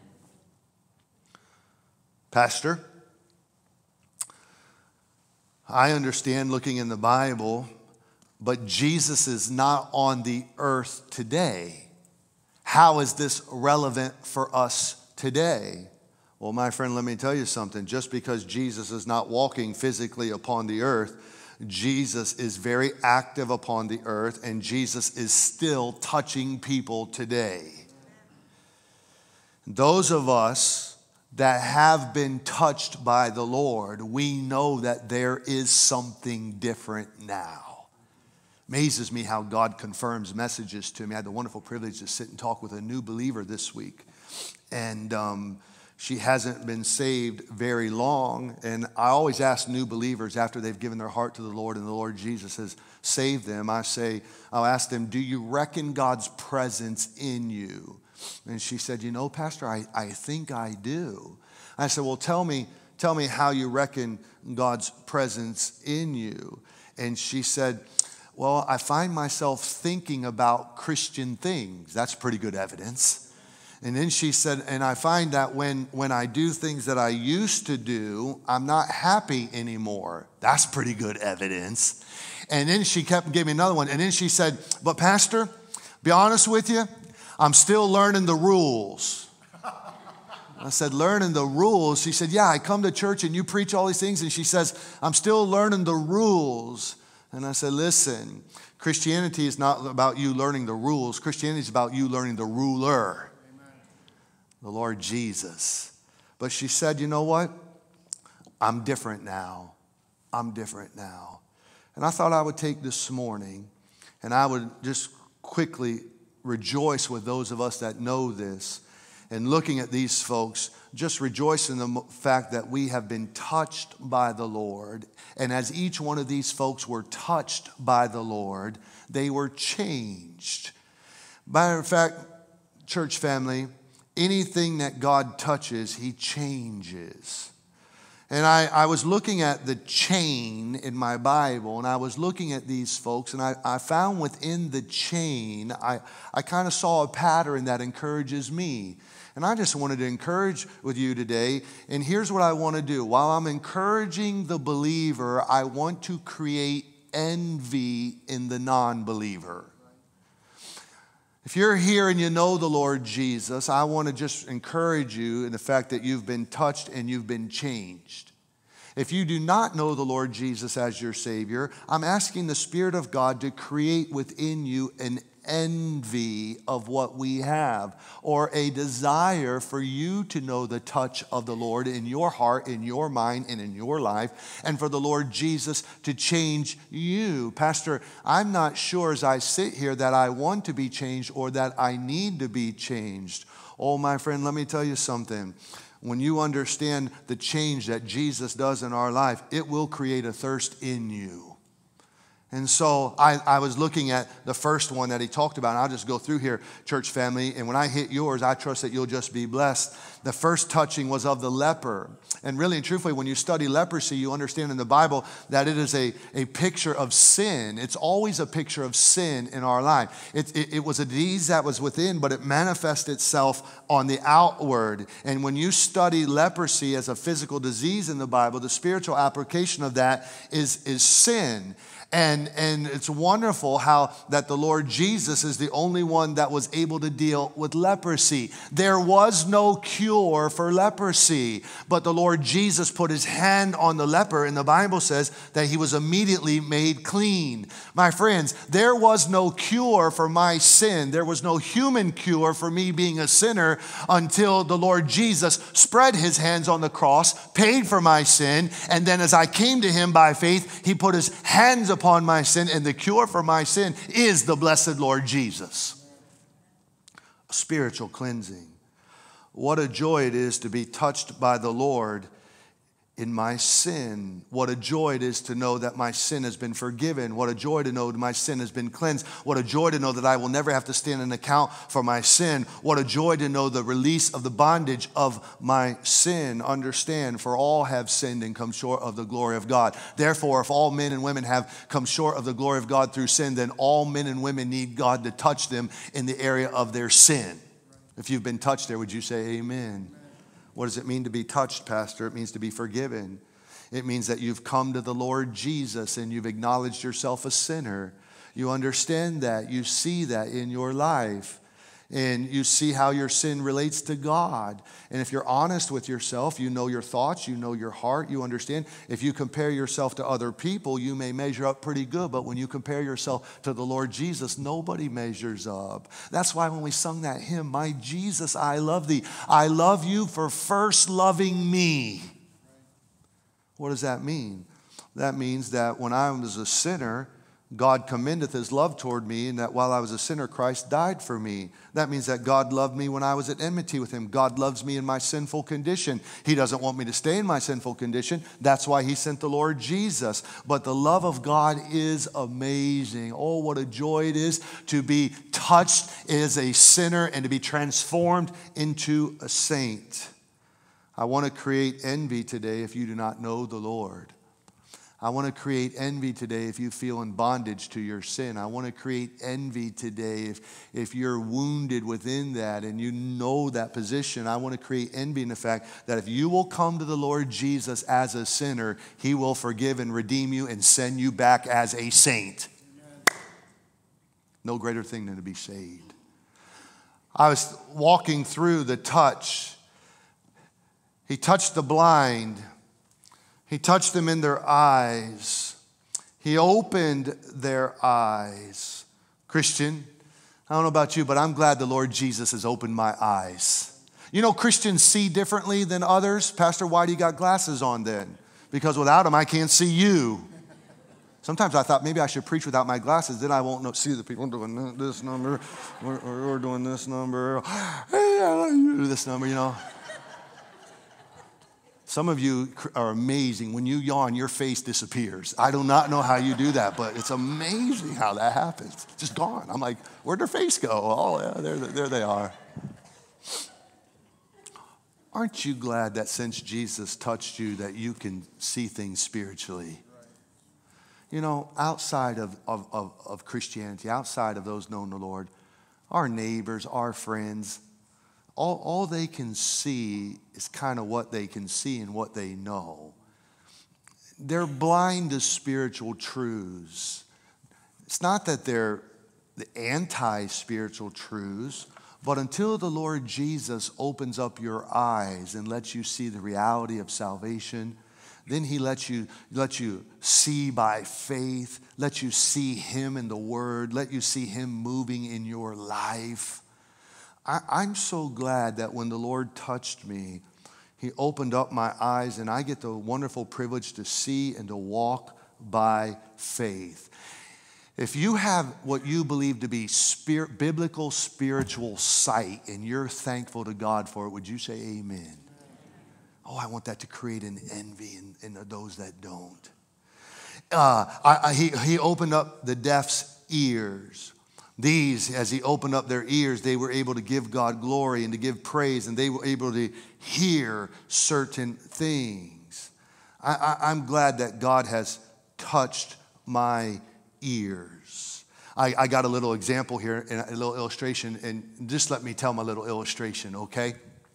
Pastor, I understand looking in the Bible, but Jesus is not on the earth today. How is this relevant for us today? Well, my friend, let me tell you something. Just because Jesus is not walking physically upon the earth, Jesus is very active upon the earth, and Jesus is still touching people today. Those of us that have been touched by the Lord, we know that there is something different now. Amazes me how God confirms messages to me. I had the wonderful privilege to sit and talk with a new believer this week. And um, she hasn't been saved very long. And I always ask new believers after they've given their heart to the Lord and the Lord Jesus has saved them, I say, I'll ask them, do you reckon God's presence in you? And she said, you know, Pastor, I, I think I do. I said, well, tell me, tell me how you reckon God's presence in you. And she said, well, I find myself thinking about Christian things. That's pretty good evidence. And then she said, and I find that when, when I do things that I used to do, I'm not happy anymore. That's pretty good evidence. And then she kept giving me another one. And then she said, but Pastor, be honest with you, I'm still learning the rules. I said, learning the rules? She said, yeah, I come to church and you preach all these things. And she says, I'm still learning the rules. And I said, listen, Christianity is not about you learning the rules. Christianity is about you learning the ruler, amen, the Lord Jesus. But she said, you know what? I'm different now. I'm different now. And I thought I would take this morning and I would just quickly rejoice with those of us that know this. And looking at these folks, just rejoice in the fact that we have been touched by the Lord. And as each one of these folks were touched by the Lord, they were changed. Matter of fact, church family, anything that God touches, he changes. And I, I was looking at the chain in my Bible, and I was looking at these folks, and I, I found within the chain, I, I kind of saw a pattern that encourages me. And I just wanted to encourage with you today, and here's what I want to do. While I'm encouraging the believer, I want to create envy in the non-believer. If you're here and you know the Lord Jesus, I want to just encourage you in the fact that you've been touched and you've been changed. If you do not know the Lord Jesus as your Savior, I'm asking the Spirit of God to create within you an envy of what we have, or a desire for you to know the touch of the Lord in your heart, in your mind, and in your life, and for the Lord Jesus to change you. Pastor, I'm not sure as I sit here that I want to be changed or that I need to be changed. Oh, my friend, let me tell you something. When you understand the change that Jesus does in our life, it will create a thirst in you. And so I, I was looking at the first one that he talked about, and I'll just go through here, church family, and when I hit yours, I trust that you'll just be blessed. The first touching was of the leper. And really and truthfully, when you study leprosy, you understand in the Bible that it is a, a picture of sin. It's always a picture of sin in our life. It, it, it was a disease that was within, but it manifests itself on the outward. And when you study leprosy as a physical disease in the Bible, the spiritual application of that is, is sin. And, and it's wonderful how that the Lord Jesus is the only one that was able to deal with leprosy. There was no cure for leprosy, but the Lord Jesus put his hand on the leper, and the Bible says that he was immediately made clean. My friends, there was no cure for my sin. There was no human cure for me being a sinner until the Lord Jesus spread his hands on the cross, paid for my sin, and then as I came to him by faith, he put his hands upon my sin, and the cure for my sin is the blessed Lord Jesus. Spiritual cleansing. What a joy it is to be touched by the Lord in my sin. What a joy it is to know that my sin has been forgiven. What a joy to know that my sin has been cleansed. What a joy to know that I will never have to stand an account for my sin. What a joy to know the release of the bondage of my sin. Understand, for all have sinned and come short of the glory of God. Therefore, if all men and women have come short of the glory of God through sin, then all men and women need God to touch them in the area of their sin. If you've been touched there, would you say amen? What does it mean to be touched, Pastor? It means to be forgiven. It means that you've come to the Lord Jesus and you've acknowledged yourself a sinner. You understand that. You see that in your life. And you see how your sin relates to God. And if you're honest with yourself, you know your thoughts, you know your heart, you understand. If you compare yourself to other people, you may measure up pretty good. But when you compare yourself to the Lord Jesus, nobody measures up. That's why when we sung that hymn, My Jesus, I love thee. I love you for first loving me. What does that mean? That means that when I was a sinner, God commendeth his love toward me, and that while I was a sinner, Christ died for me. That means that God loved me when I was at enmity with him. God loves me in my sinful condition. He doesn't want me to stay in my sinful condition. That's why he sent the Lord Jesus. But the love of God is amazing. Oh, what a joy it is to be touched as a sinner and to be transformed into a saint. I want to create envy today if you do not know the Lord. I want to create envy today if you feel in bondage to your sin. I want to create envy today if, if you're wounded within that and you know that position. I want to create envy in the fact that if you will come to the Lord Jesus as a sinner, he will forgive and redeem you and send you back as a saint. Amen. No greater thing than to be saved. I was walking through the touch. He touched the blind. He touched them in their eyes. He opened their eyes. Christian, I don't know about you, but I'm glad the Lord Jesus has opened my eyes. You know, Christians see differently than others. Pastor, why do you got glasses on then? Because without them, I can't see you. Sometimes I thought maybe I should preach without my glasses. Then I won't know, see the people doing this number. We're, we're doing this number. This number, you know. Some of you are amazing. When you yawn, your face disappears. I do not know how you do that, but it's amazing how that happens. It's just gone. I'm like, where'd their face go? Oh, yeah, there, there they are. Aren't you glad that since Jesus touched you that you can see things spiritually? You know, outside of, of, of, of Christianity, outside of those known the Lord, our neighbors, our friends, All, all they can see is kind of what they can see and what they know. They're blind to spiritual truths. It's not that they're the anti-spiritual truths, but until the Lord Jesus opens up your eyes and lets you see the reality of salvation, then he lets you, let you see by faith, let you see him in the Word, let you see him moving in your life. I'm so glad that when the Lord touched me, he opened up my eyes and I get the wonderful privilege to see and to walk by faith. If you have what you believe to be spirit, biblical spiritual sight and you're thankful to God for it, would you say amen? Oh, I want that to create an envy in, in those that don't. Uh, I, I, he, he opened up the deaf's ears. These, as he opened up their ears, they were able to give God glory and to give praise, and they were able to hear certain things. I, I, I'm glad that God has touched my ears. I, I got a little example here, and a little illustration, and just let me tell my little illustration, okay?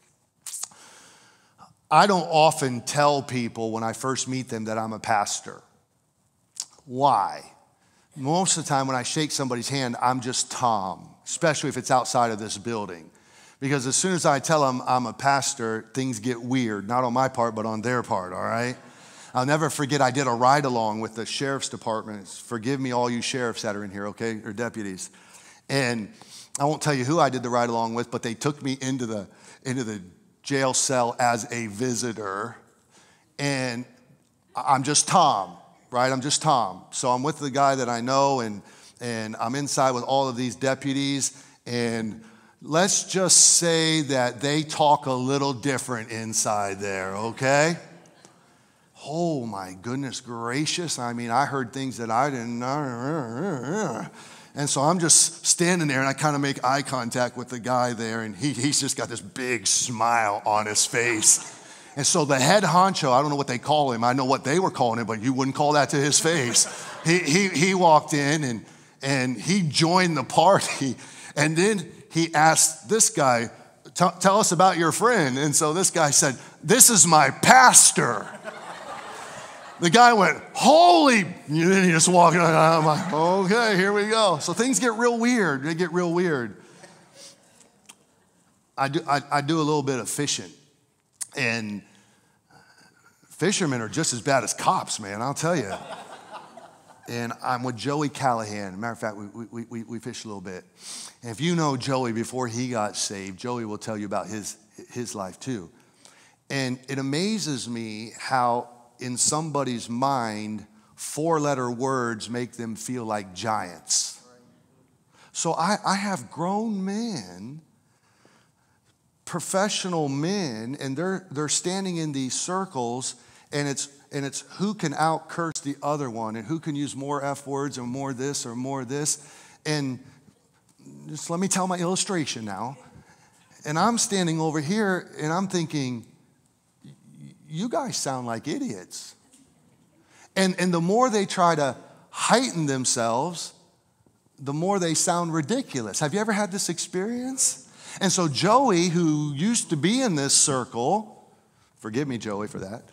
I don't often tell people when I first meet them that I'm a pastor. Why? Most of the time when I shake somebody's hand, I'm just Tom, especially if it's outside of this building. Because as soon as I tell them I'm a pastor, things get weird, not on my part, but on their part, all right? I'll never forget I did a ride-along with the sheriff's department. Forgive me, all you sheriffs that are in here, okay, or deputies. And I won't tell you who I did the ride-along with, but they took me into the, into the jail cell as a visitor. And I'm just Tom. Right, I'm just Tom. So I'm with the guy that I know, and, and I'm inside with all of these deputies, and let's just say that they talk a little different inside there, okay? Oh my goodness gracious. I mean, I heard things that I didn't know. And so I'm just standing there, and I kind of make eye contact with the guy there, and he, he's just got this big smile on his face. And so the head honcho, I don't know what they call him. I know what they were calling him, but you wouldn't call that to his face. He, he, he walked in, and, and he joined the party. And then he asked this guy, tell us about your friend. And so this guy said, this is my pastor. The guy went, holy, and then he just walked on. I'm like, okay, here we go. So things get real weird. They get real weird. I do, I, I do a little bit of fishing. And fishermen are just as bad as cops, man, I'll tell you. And I'm with Joey Callahan. Matter of fact, we, we, we, we fish a little bit. And if you know Joey before he got saved, Joey will tell you about his, his life too. And it amazes me how in somebody's mind, four-letter words make them feel like giants. So I, I have grown men, professional men, and they're they're standing in these circles, and it's and it's who can out curse the other one, and who can use more F words or more this or more this. And just let me tell my illustration now. And I'm standing over here, and I'm thinking, you guys sound like idiots. And and the more they try to heighten themselves, the more they sound ridiculous. Have you ever had this experience? And so Joey, who used to be in this circle, forgive me, Joey, for that,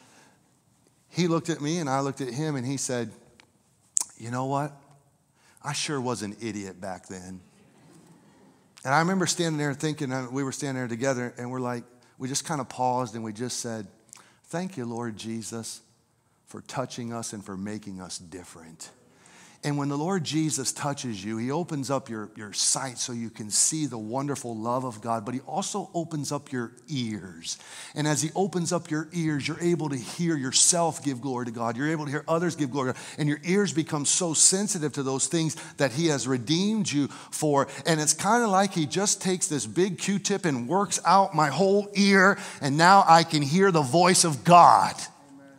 he looked at me and I looked at him, and he said, you know what? I sure was an idiot back then. And I remember standing there thinking, we were standing there together, and we're like, we just kind of paused and we just said, thank you, Lord Jesus, for touching us and for making us different. And when the Lord Jesus touches you, he opens up your, your sight so you can see the wonderful love of God, but he also opens up your ears. And as he opens up your ears, you're able to hear yourself give glory to God. You're able to hear others give glory to God. And your ears become so sensitive to those things that he has redeemed you for. And it's kind of like he just takes this big Q-tip and works out my whole ear, and now I can hear the voice of God. Amen.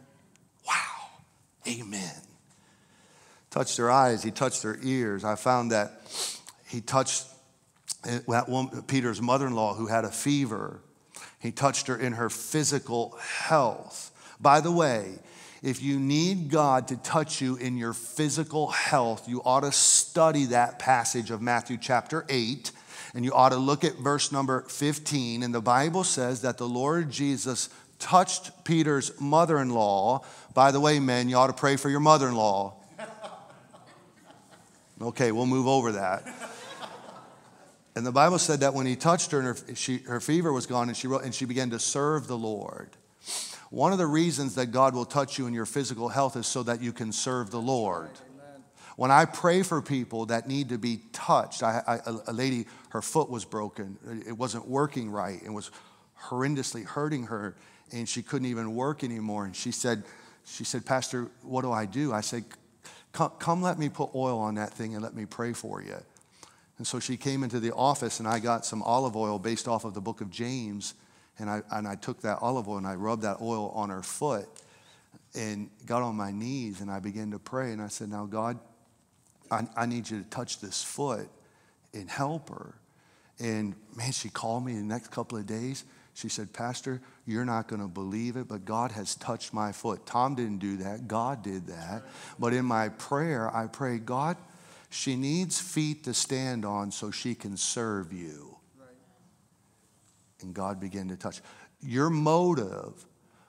Wow. Amen. Touched their eyes, he touched their ears. I found that he touched that woman, Peter's mother-in-law, who had a fever. He touched her in her physical health. By the way, if you need God to touch you in your physical health, you ought to study that passage of Matthew chapter eight, and you ought to look at verse number fifteen. And the Bible says that the Lord Jesus touched Peter's mother-in-law. By the way, men, you ought to pray for your mother-in-law. Okay, we'll move over that. And the Bible said that when he touched her, and her, she, her fever was gone, and she, wrote, and she began to serve the Lord. One of the reasons that God will touch you in your physical health is so that you can serve the Lord. Amen. When I pray for people that need to be touched, I, I, a lady, her foot was broken. It wasn't working right. It was horrendously hurting her, and she couldn't even work anymore. And she said, she said, Pastor, what do I do? I said, Come, come let me put oil on that thing and let me pray for you. And so she came into the office, and I got some olive oil based off of the book of James, and I, and I took that olive oil and I rubbed that oil on her foot and got on my knees, and I began to pray. And I said, now, God, I, I need you to touch this foot and help her. And, man, she called me the next couple of days. She said, Pastor, you're not going to believe it, but God has touched my foot. Tom didn't do that. God did that. But in my prayer, I pray, God, she needs feet to stand on so she can serve you. Right. And God began to touch. Your motive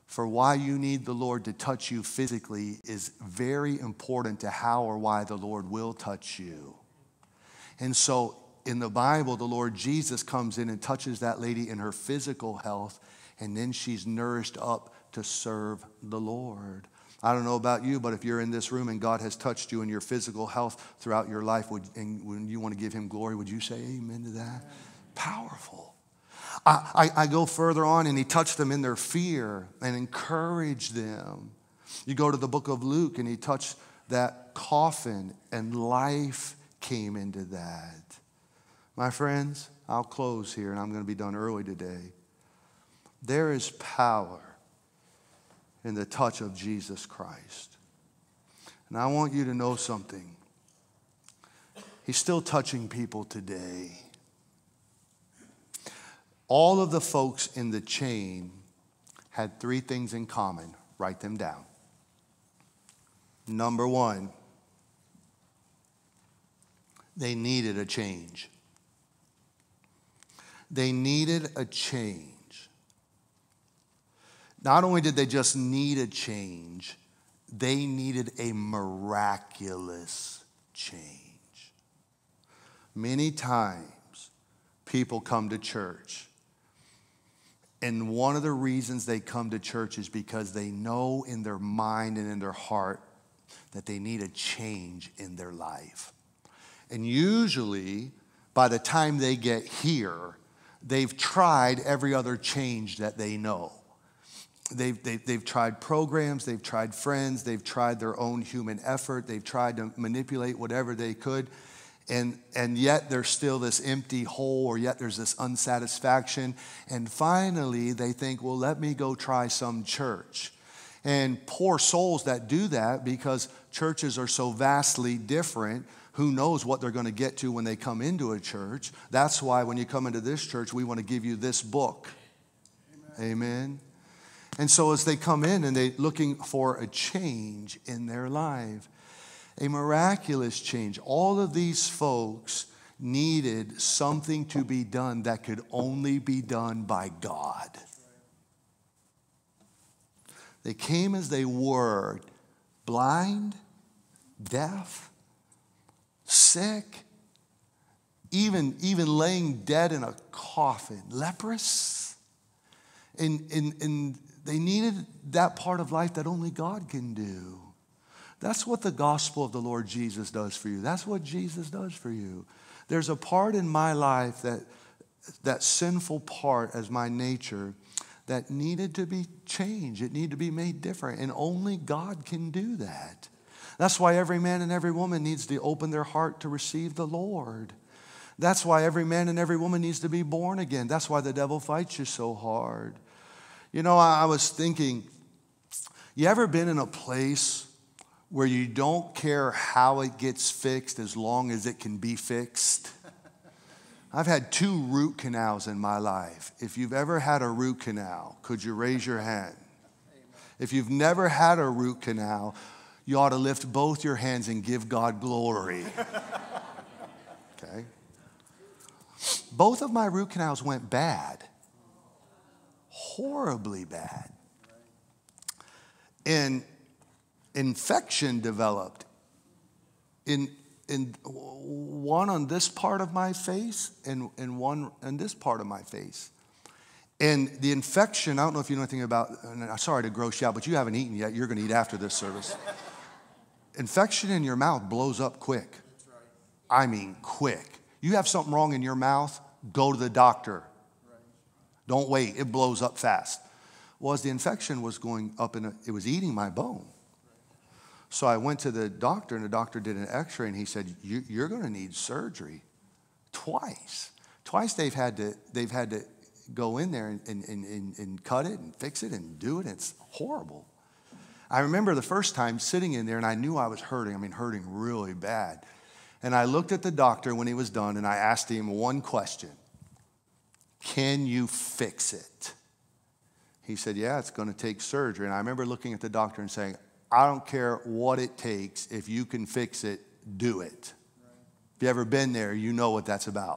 for why you need the Lord to touch you physically is very important to how or why the Lord will touch you. And so in the Bible, the Lord Jesus comes in and touches that lady in her physical health, and then she's nourished up to serve the Lord. I don't know about you, but if you're in this room and God has touched you in your physical health throughout your life, would, and when you want to give him glory, would you say amen to that? Powerful. I, I, I go further on, and he touched them in their fear and encouraged them. You go to the book of Luke, and he touched that coffin, and life came into that. My friends, I'll close here, and I'm going to be done early today. There is power in the touch of Jesus Christ. And I want you to know something. He's still touching people today. All of the folks in the chain had three things in common. Write them down. Number one, they needed a change. They needed a change. Not only did they just need a change, they needed a miraculous change. Many times, people come to church, and one of the reasons they come to church is because they know in their mind and in their heart that they need a change in their life. And usually, by the time they get here, they've tried every other change that they know. They've, they've, they've tried programs, they've tried friends, they've tried their own human effort, they've tried to manipulate whatever they could. And, and yet there's still this empty hole, or yet there's this unsatisfaction. And finally, they think, well, let me go try some church. And poor souls that do that, because churches are so vastly different, who knows what they're going to get to when they come into a church. That's why when you come into this church, we want to give you this book. Amen. Amen. And so as they come in and they're looking for a change in their life, a miraculous change. All of these folks needed something to be done that could only be done by God. They came as they were, blind, deaf, sick, even, even laying dead in a coffin, leprous. And, and, and they needed that part of life that only God can do. That's what the gospel of the Lord Jesus does for you. That's what Jesus does for you. There's a part in my life, that, that sinful part as my nature, that needed to be changed. It needed to be made different. And only God can do that. That's why every man and every woman needs to open their heart to receive the Lord. That's why every man and every woman needs to be born again. That's why the devil fights you so hard. You know, I, I was thinking, you ever been in a place where you don't care how it gets fixed as long as it can be fixed? I've had two root canals in my life. If you've ever had a root canal, could you raise your hand? If you've never had a root canal, you ought to lift both your hands and give God glory. Okay? Both of my root canals went bad. Horribly bad. And infection developed in, in one on this part of my face and, and one on this part of my face. And the infection, I don't know if you know anything about, and I'm sorry to gross you out, but you haven't eaten yet. You're going to eat after this service. Infection in your mouth blows up quick. That's right. I mean quick. You have something wrong in your mouth, go to the doctor. Right. Don't wait. It blows up fast. Well, as the infection was going up, and it was eating my bone. So I went to the doctor, and the doctor did an x-ray, and he said, you, you're going to need surgery twice. Twice they've had to, they've had to go in there and, and, and, and cut it and fix it and do it. It's horrible. I remember the first time sitting in there, and I knew I was hurting. I mean, hurting really bad. And I looked at the doctor when he was done, and I asked him one question. Can you fix it? He said, yeah, it's going to take surgery. And I remember looking at the doctor and saying, I don't care what it takes. If you can fix it, do it. Right. If you've ever been there, you know what that's about.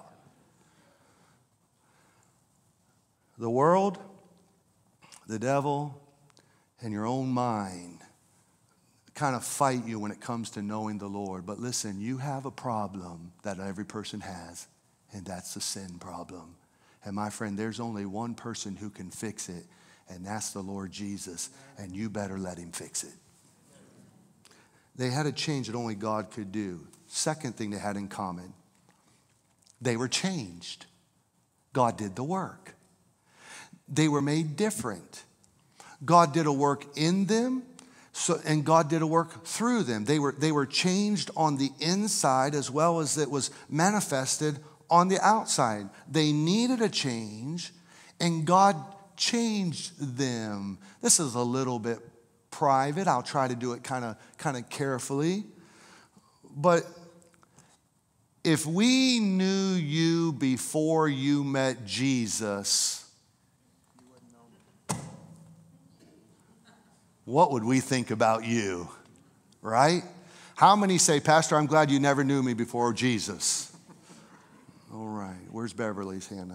The world, the devil, and your own mind kind of fight you when it comes to knowing the Lord. But listen, you have a problem that every person has, and that's the sin problem. And my friend, there's only one person who can fix it, and that's the Lord Jesus, and you better let him fix it. They had a change that only God could do. Second thing they had in common, they were changed. God did the work. They were made different. God did a work in them, so, and God did a work through them. They were, they were changed on the inside as well as it was manifested on the outside. They needed a change, and God changed them. This is a little bit private. I'll try to do it kind of kind of carefully. But if we knew you before you met Jesus, what would we think about you, right? How many say, Pastor, I'm glad you never knew me before Jesus? All right, where's Beverly's hand?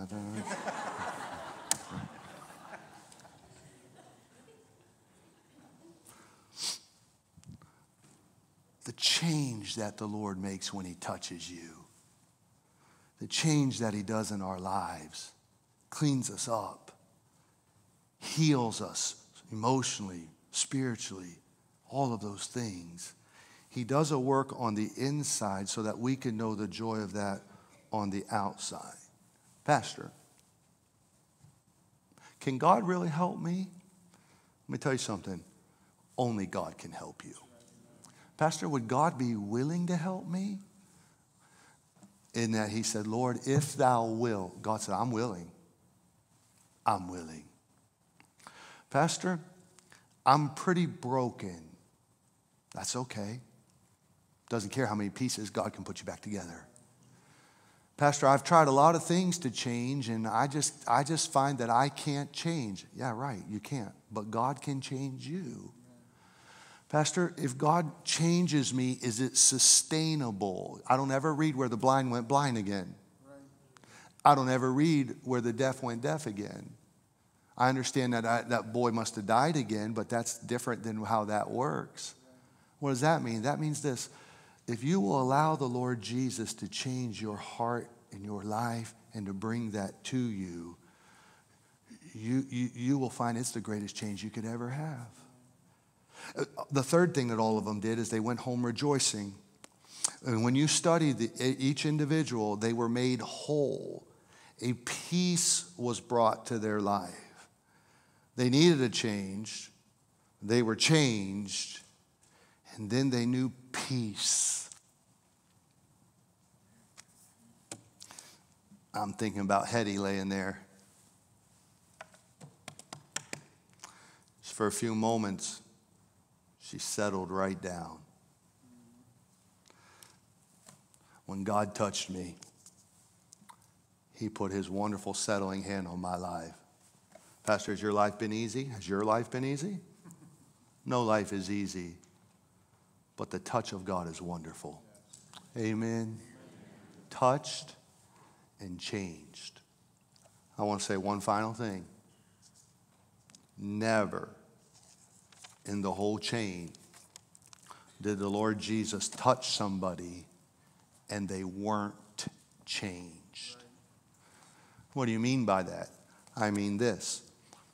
The change that the Lord makes when he touches you, the change that he does in our lives, cleans us up, heals us emotionally, spiritually, all of those things. He does a work on the inside so that we can know the joy of that on the outside. Pastor, can God really help me? Let me tell you something. Only God can help you. Pastor, would God be willing to help me? In that he said, Lord, if thou wilt. God said, I'm willing. I'm willing. Pastor, I'm pretty broken. That's okay. Doesn't care how many pieces, God can put you back together. Pastor, I've tried a lot of things to change, and I just, I just find that I can't change. Yeah, right, you can't. But God can change you. Pastor, if God changes me, is it sustainable? I don't ever read where the blind went blind again. I don't ever read where the deaf went deaf again. I understand that I, that boy must have died again, but that's different than how that works. What does that mean? That means this. If you will allow the Lord Jesus to change your heart and your life and to bring that to you, you, you, you will find it's the greatest change you could ever have. The third thing that all of them did is they went home rejoicing. And when you study the, each individual, they were made whole. A peace was brought to their life. They needed a change. They were changed. And then they knew peace. I'm thinking about Hetty laying there. Just for a few moments, she settled right down. When God touched me, he put his wonderful settling hand on my life. Pastor, has your life been easy? Has your life been easy? No life is easy, but the touch of God is wonderful. Amen. Touched and changed. I want to say one final thing. Never in the whole chain did the Lord Jesus touch somebody and they weren't changed. What do you mean by that? I mean this.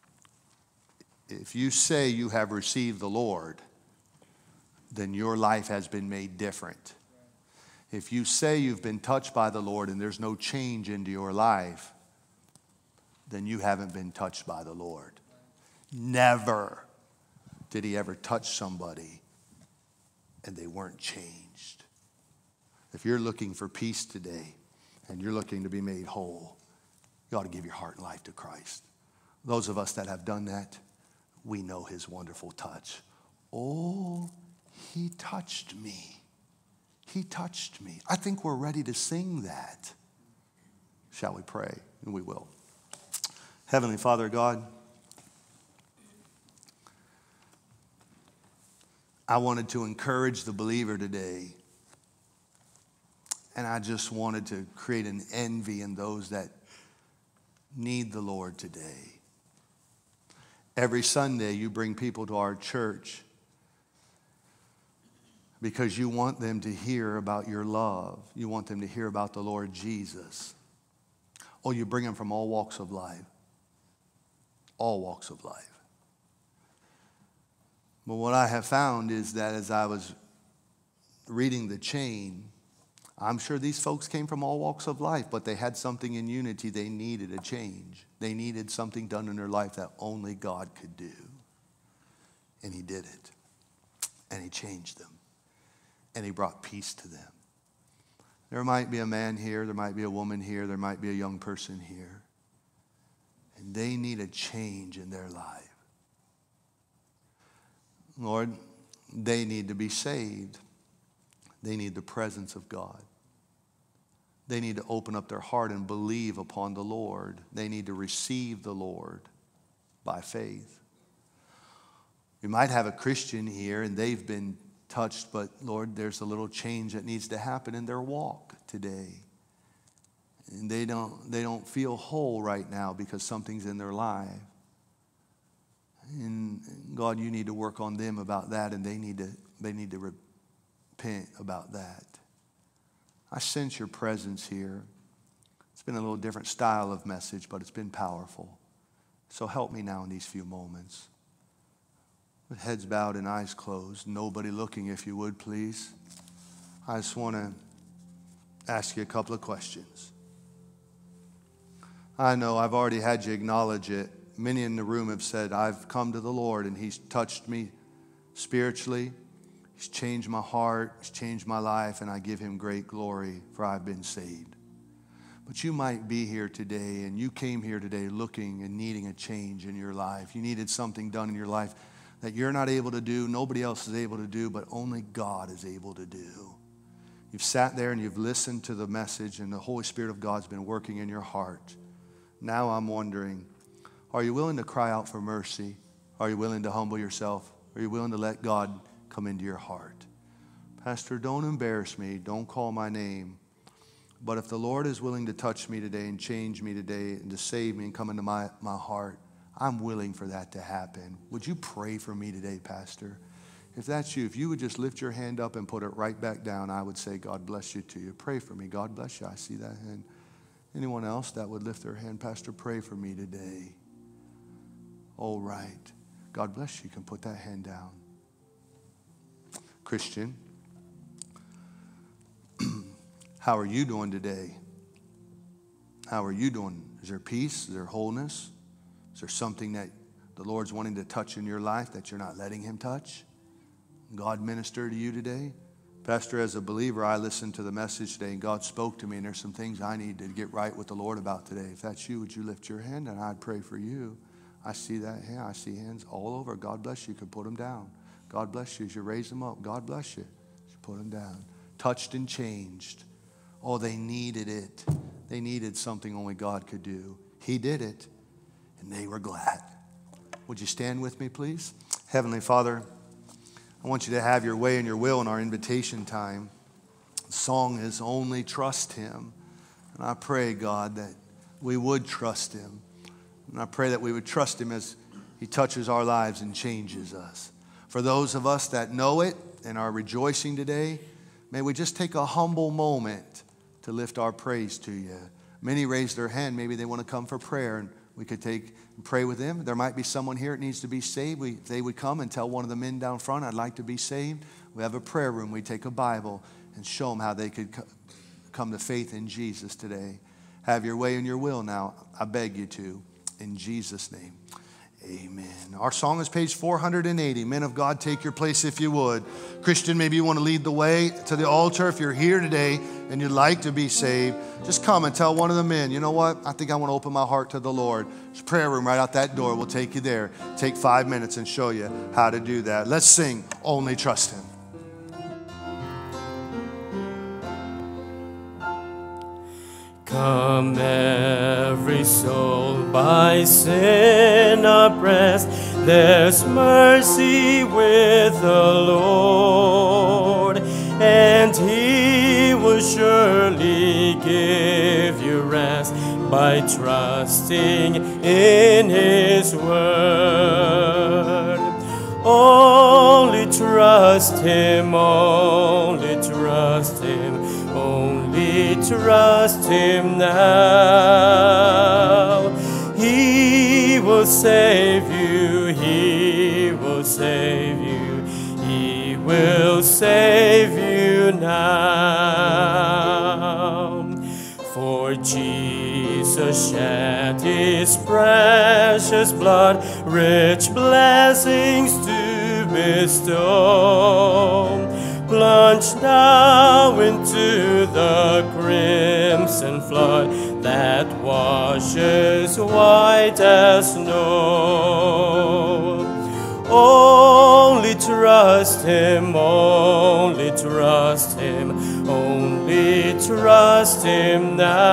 If you say you have received the Lord, then your life has been made different. If you say you've been touched by the Lord and there's no change into your life, then you haven't been touched by the Lord. Never did he ever touch somebody and they weren't changed. If you're looking for peace today and you're looking to be made whole, you ought to give your heart and life to Christ. Those of us that have done that, we know his wonderful touch. Oh, he touched me. He touched me. I think we're ready to sing that. Shall we pray? And we will. Heavenly Father God, I wanted to encourage the believer today. And I just wanted to create an envy in those that need the Lord today. Every Sunday you bring people to our church because you want them to hear about your love. You want them to hear about the Lord Jesus. Oh, you bring them from all walks of life. All walks of life. But what I have found is that as I was reading the chain, I'm sure these folks came from all walks of life, but they had something in unity. They needed a change. They needed something done in their life that only God could do. And he did it. And he changed them. And he brought peace to them. There might be a man here, there might be a woman here, there might be a young person here. And they need a change in their life. Lord, they need to be saved. They need the presence of God. They need to open up their heart and believe upon the Lord. They need to receive the Lord by faith. You might have a Christian here and they've been touched, but Lord, there's a little change that needs to happen in their walk today. And they don't, they don't feel whole right now because something's in their life. And God, you need to work on them about that, and they need to, they need to repent about that. I sense your presence here. It's been a little different style of message, but it's been powerful. So help me now in these few moments. With heads bowed and eyes closed, nobody looking, if you would, please. I just want to ask you a couple of questions. I know I've already had you acknowledge it. Many in the room have said, I've come to the Lord and he's touched me spiritually. He's changed my heart. He's changed my life, and I give him great glory, for I've been saved. But you might be here today, and you came here today looking and needing a change in your life. You needed something done in your life that you're not able to do, nobody else is able to do, but only God is able to do. You've sat there and you've listened to the message, and the Holy Spirit of God's been working in your heart. Now I'm wondering, are you willing to cry out for mercy? Are you willing to humble yourself? Are you willing to let God come into your heart? Pastor, don't embarrass me. Don't call my name. But if the Lord is willing to touch me today and change me today and to save me and come into my, my heart, I'm willing for that to happen. Would you pray for me today, Pastor? If that's you, if you would just lift your hand up and put it right back down, I would say, God bless you to you. Pray for me. God bless you. I see that hand. Anyone else that would lift their hand, Pastor, pray for me today. All right. God bless you. You can put that hand down. Christian, how are you doing today? How are you doing? Is there peace? Is there wholeness? Is there something that the Lord's wanting to touch in your life that you're not letting him touch? God minister to you today? Pastor, as a believer, I listened to the message today and God spoke to me, and there's some things I need to get right with the Lord about today. If that's you, would you lift your hand and I'd pray for you? I see that hand. I see hands all over. God bless you. You can put them down. God bless you as you raise them up. God bless you as you put them down. Touched and changed. Oh, they needed it. They needed something only God could do. He did it, and they were glad. Would you stand with me, please? Heavenly Father, I want you to have your way and your will in our invitation time. The song is Only Trust Him. And I pray, God, that we would trust Him. And I pray that we would trust Him as He touches our lives and changes us. For those of us that know it and are rejoicing today, may we just take a humble moment to lift our praise to you. Many raised their hand. Maybe they want to come for prayer, and we could take and pray with them. There might be someone here that needs to be saved. We, they would come and tell one of the men down front, I'd like to be saved. We have a prayer room. We take a Bible and show them how they could co- come to faith in Jesus today. Have your way and your will now. I beg you to. In Jesus' name, amen. Our song is page four hundred eighty. Men of God, take your place if you would. Christian, maybe you want to lead the way to the altar. If you're here today and you'd like to be saved, just come and tell one of the men, you know what? I think I want to open my heart to the Lord. There's a prayer room right out that door. We'll take you there. Take five minutes and show you how to do that. Let's sing Only Trust Him. Come every soul by sin oppressed, there's mercy with the Lord, and He will surely give you rest. by trusting in His word. Only trust Him, only trust Him, only trust Him now. He will save you, He will save you, He will save you now. For Jesus shed His precious blood, rich blessings to bestow. Plunge now into the crimson flood that washes white as snow. Only trust Him, only trust Him, only trust Him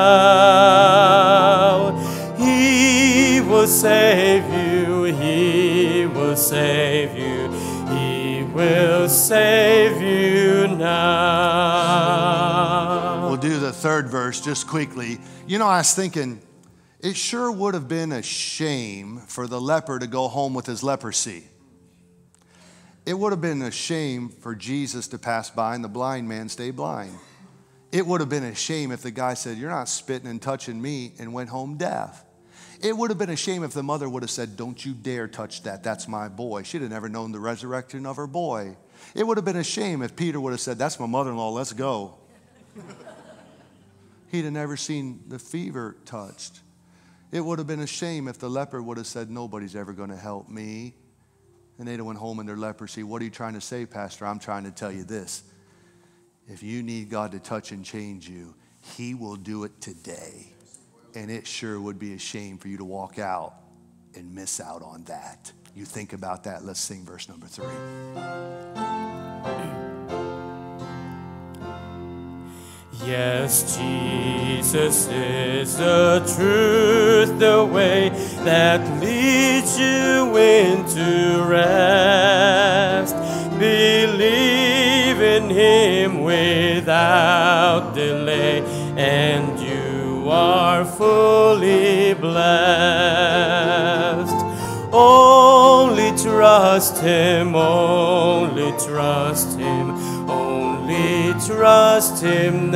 now. He will save you, He will save you, He will save you now. We'll do the third verse just quickly. You know, I was thinking, it sure would have been a shame for the leper to go home with his leprosy. It would have been a shame for Jesus to pass by and the blind man stay blind. It would have been a shame if the guy said, "You're not spitting and touching me," and went home deaf. It would have been a shame if the mother would have said, "Don't you dare touch that, that's my boy." She'd have never known the resurrection of her boy. It would have been a shame if Peter would have said, "That's my mother-in-law, let's go." He'd have never seen the fever touched. It would have been a shame if the leper would have said, "Nobody's ever going to help me." And they'd have went home in their leprosy. What are you trying to say, Pastor? I'm trying to tell you this. If you need God to touch and change you, He will do it today. And it sure would be a shame for you to walk out and miss out on that. You think about that. Let's sing verse number three. Yes, Jesus is the truth, the way that leads you into rest. Believe in Him without delay, and you are fully blessed. Only trust Him, only trust Him, only trust Him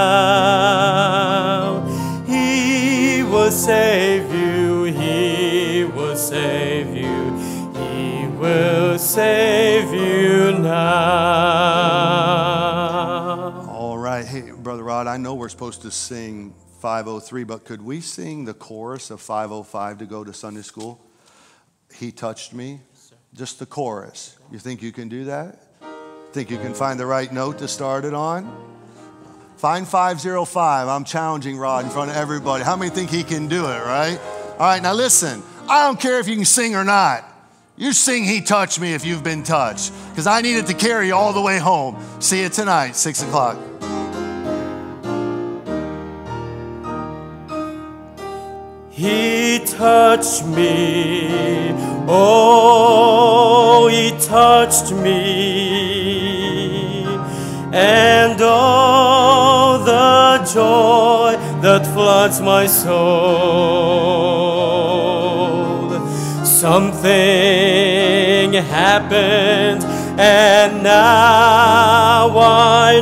now. He will save you, He will save you, He will save you now. All right. Hey, Brother Rod, I know we're supposed to sing five oh three, but could we sing the chorus of five oh five to go to Sunday school? He touched me. Just the chorus. You think you can do that? Think you can find the right note to start it on? Find five oh five. I'm challenging Rod in front of everybody. How many think he can do it, right? All right, now listen. I don't care if you can sing or not. You sing He touched me if you've been touched, because I need it to carry you all the way home. See you tonight, six o'clock. He touched me, oh, He touched me, and all the joy that floods my soul. Something happened, and now I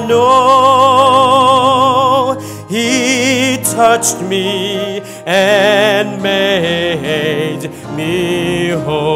know He touched me and made me whole.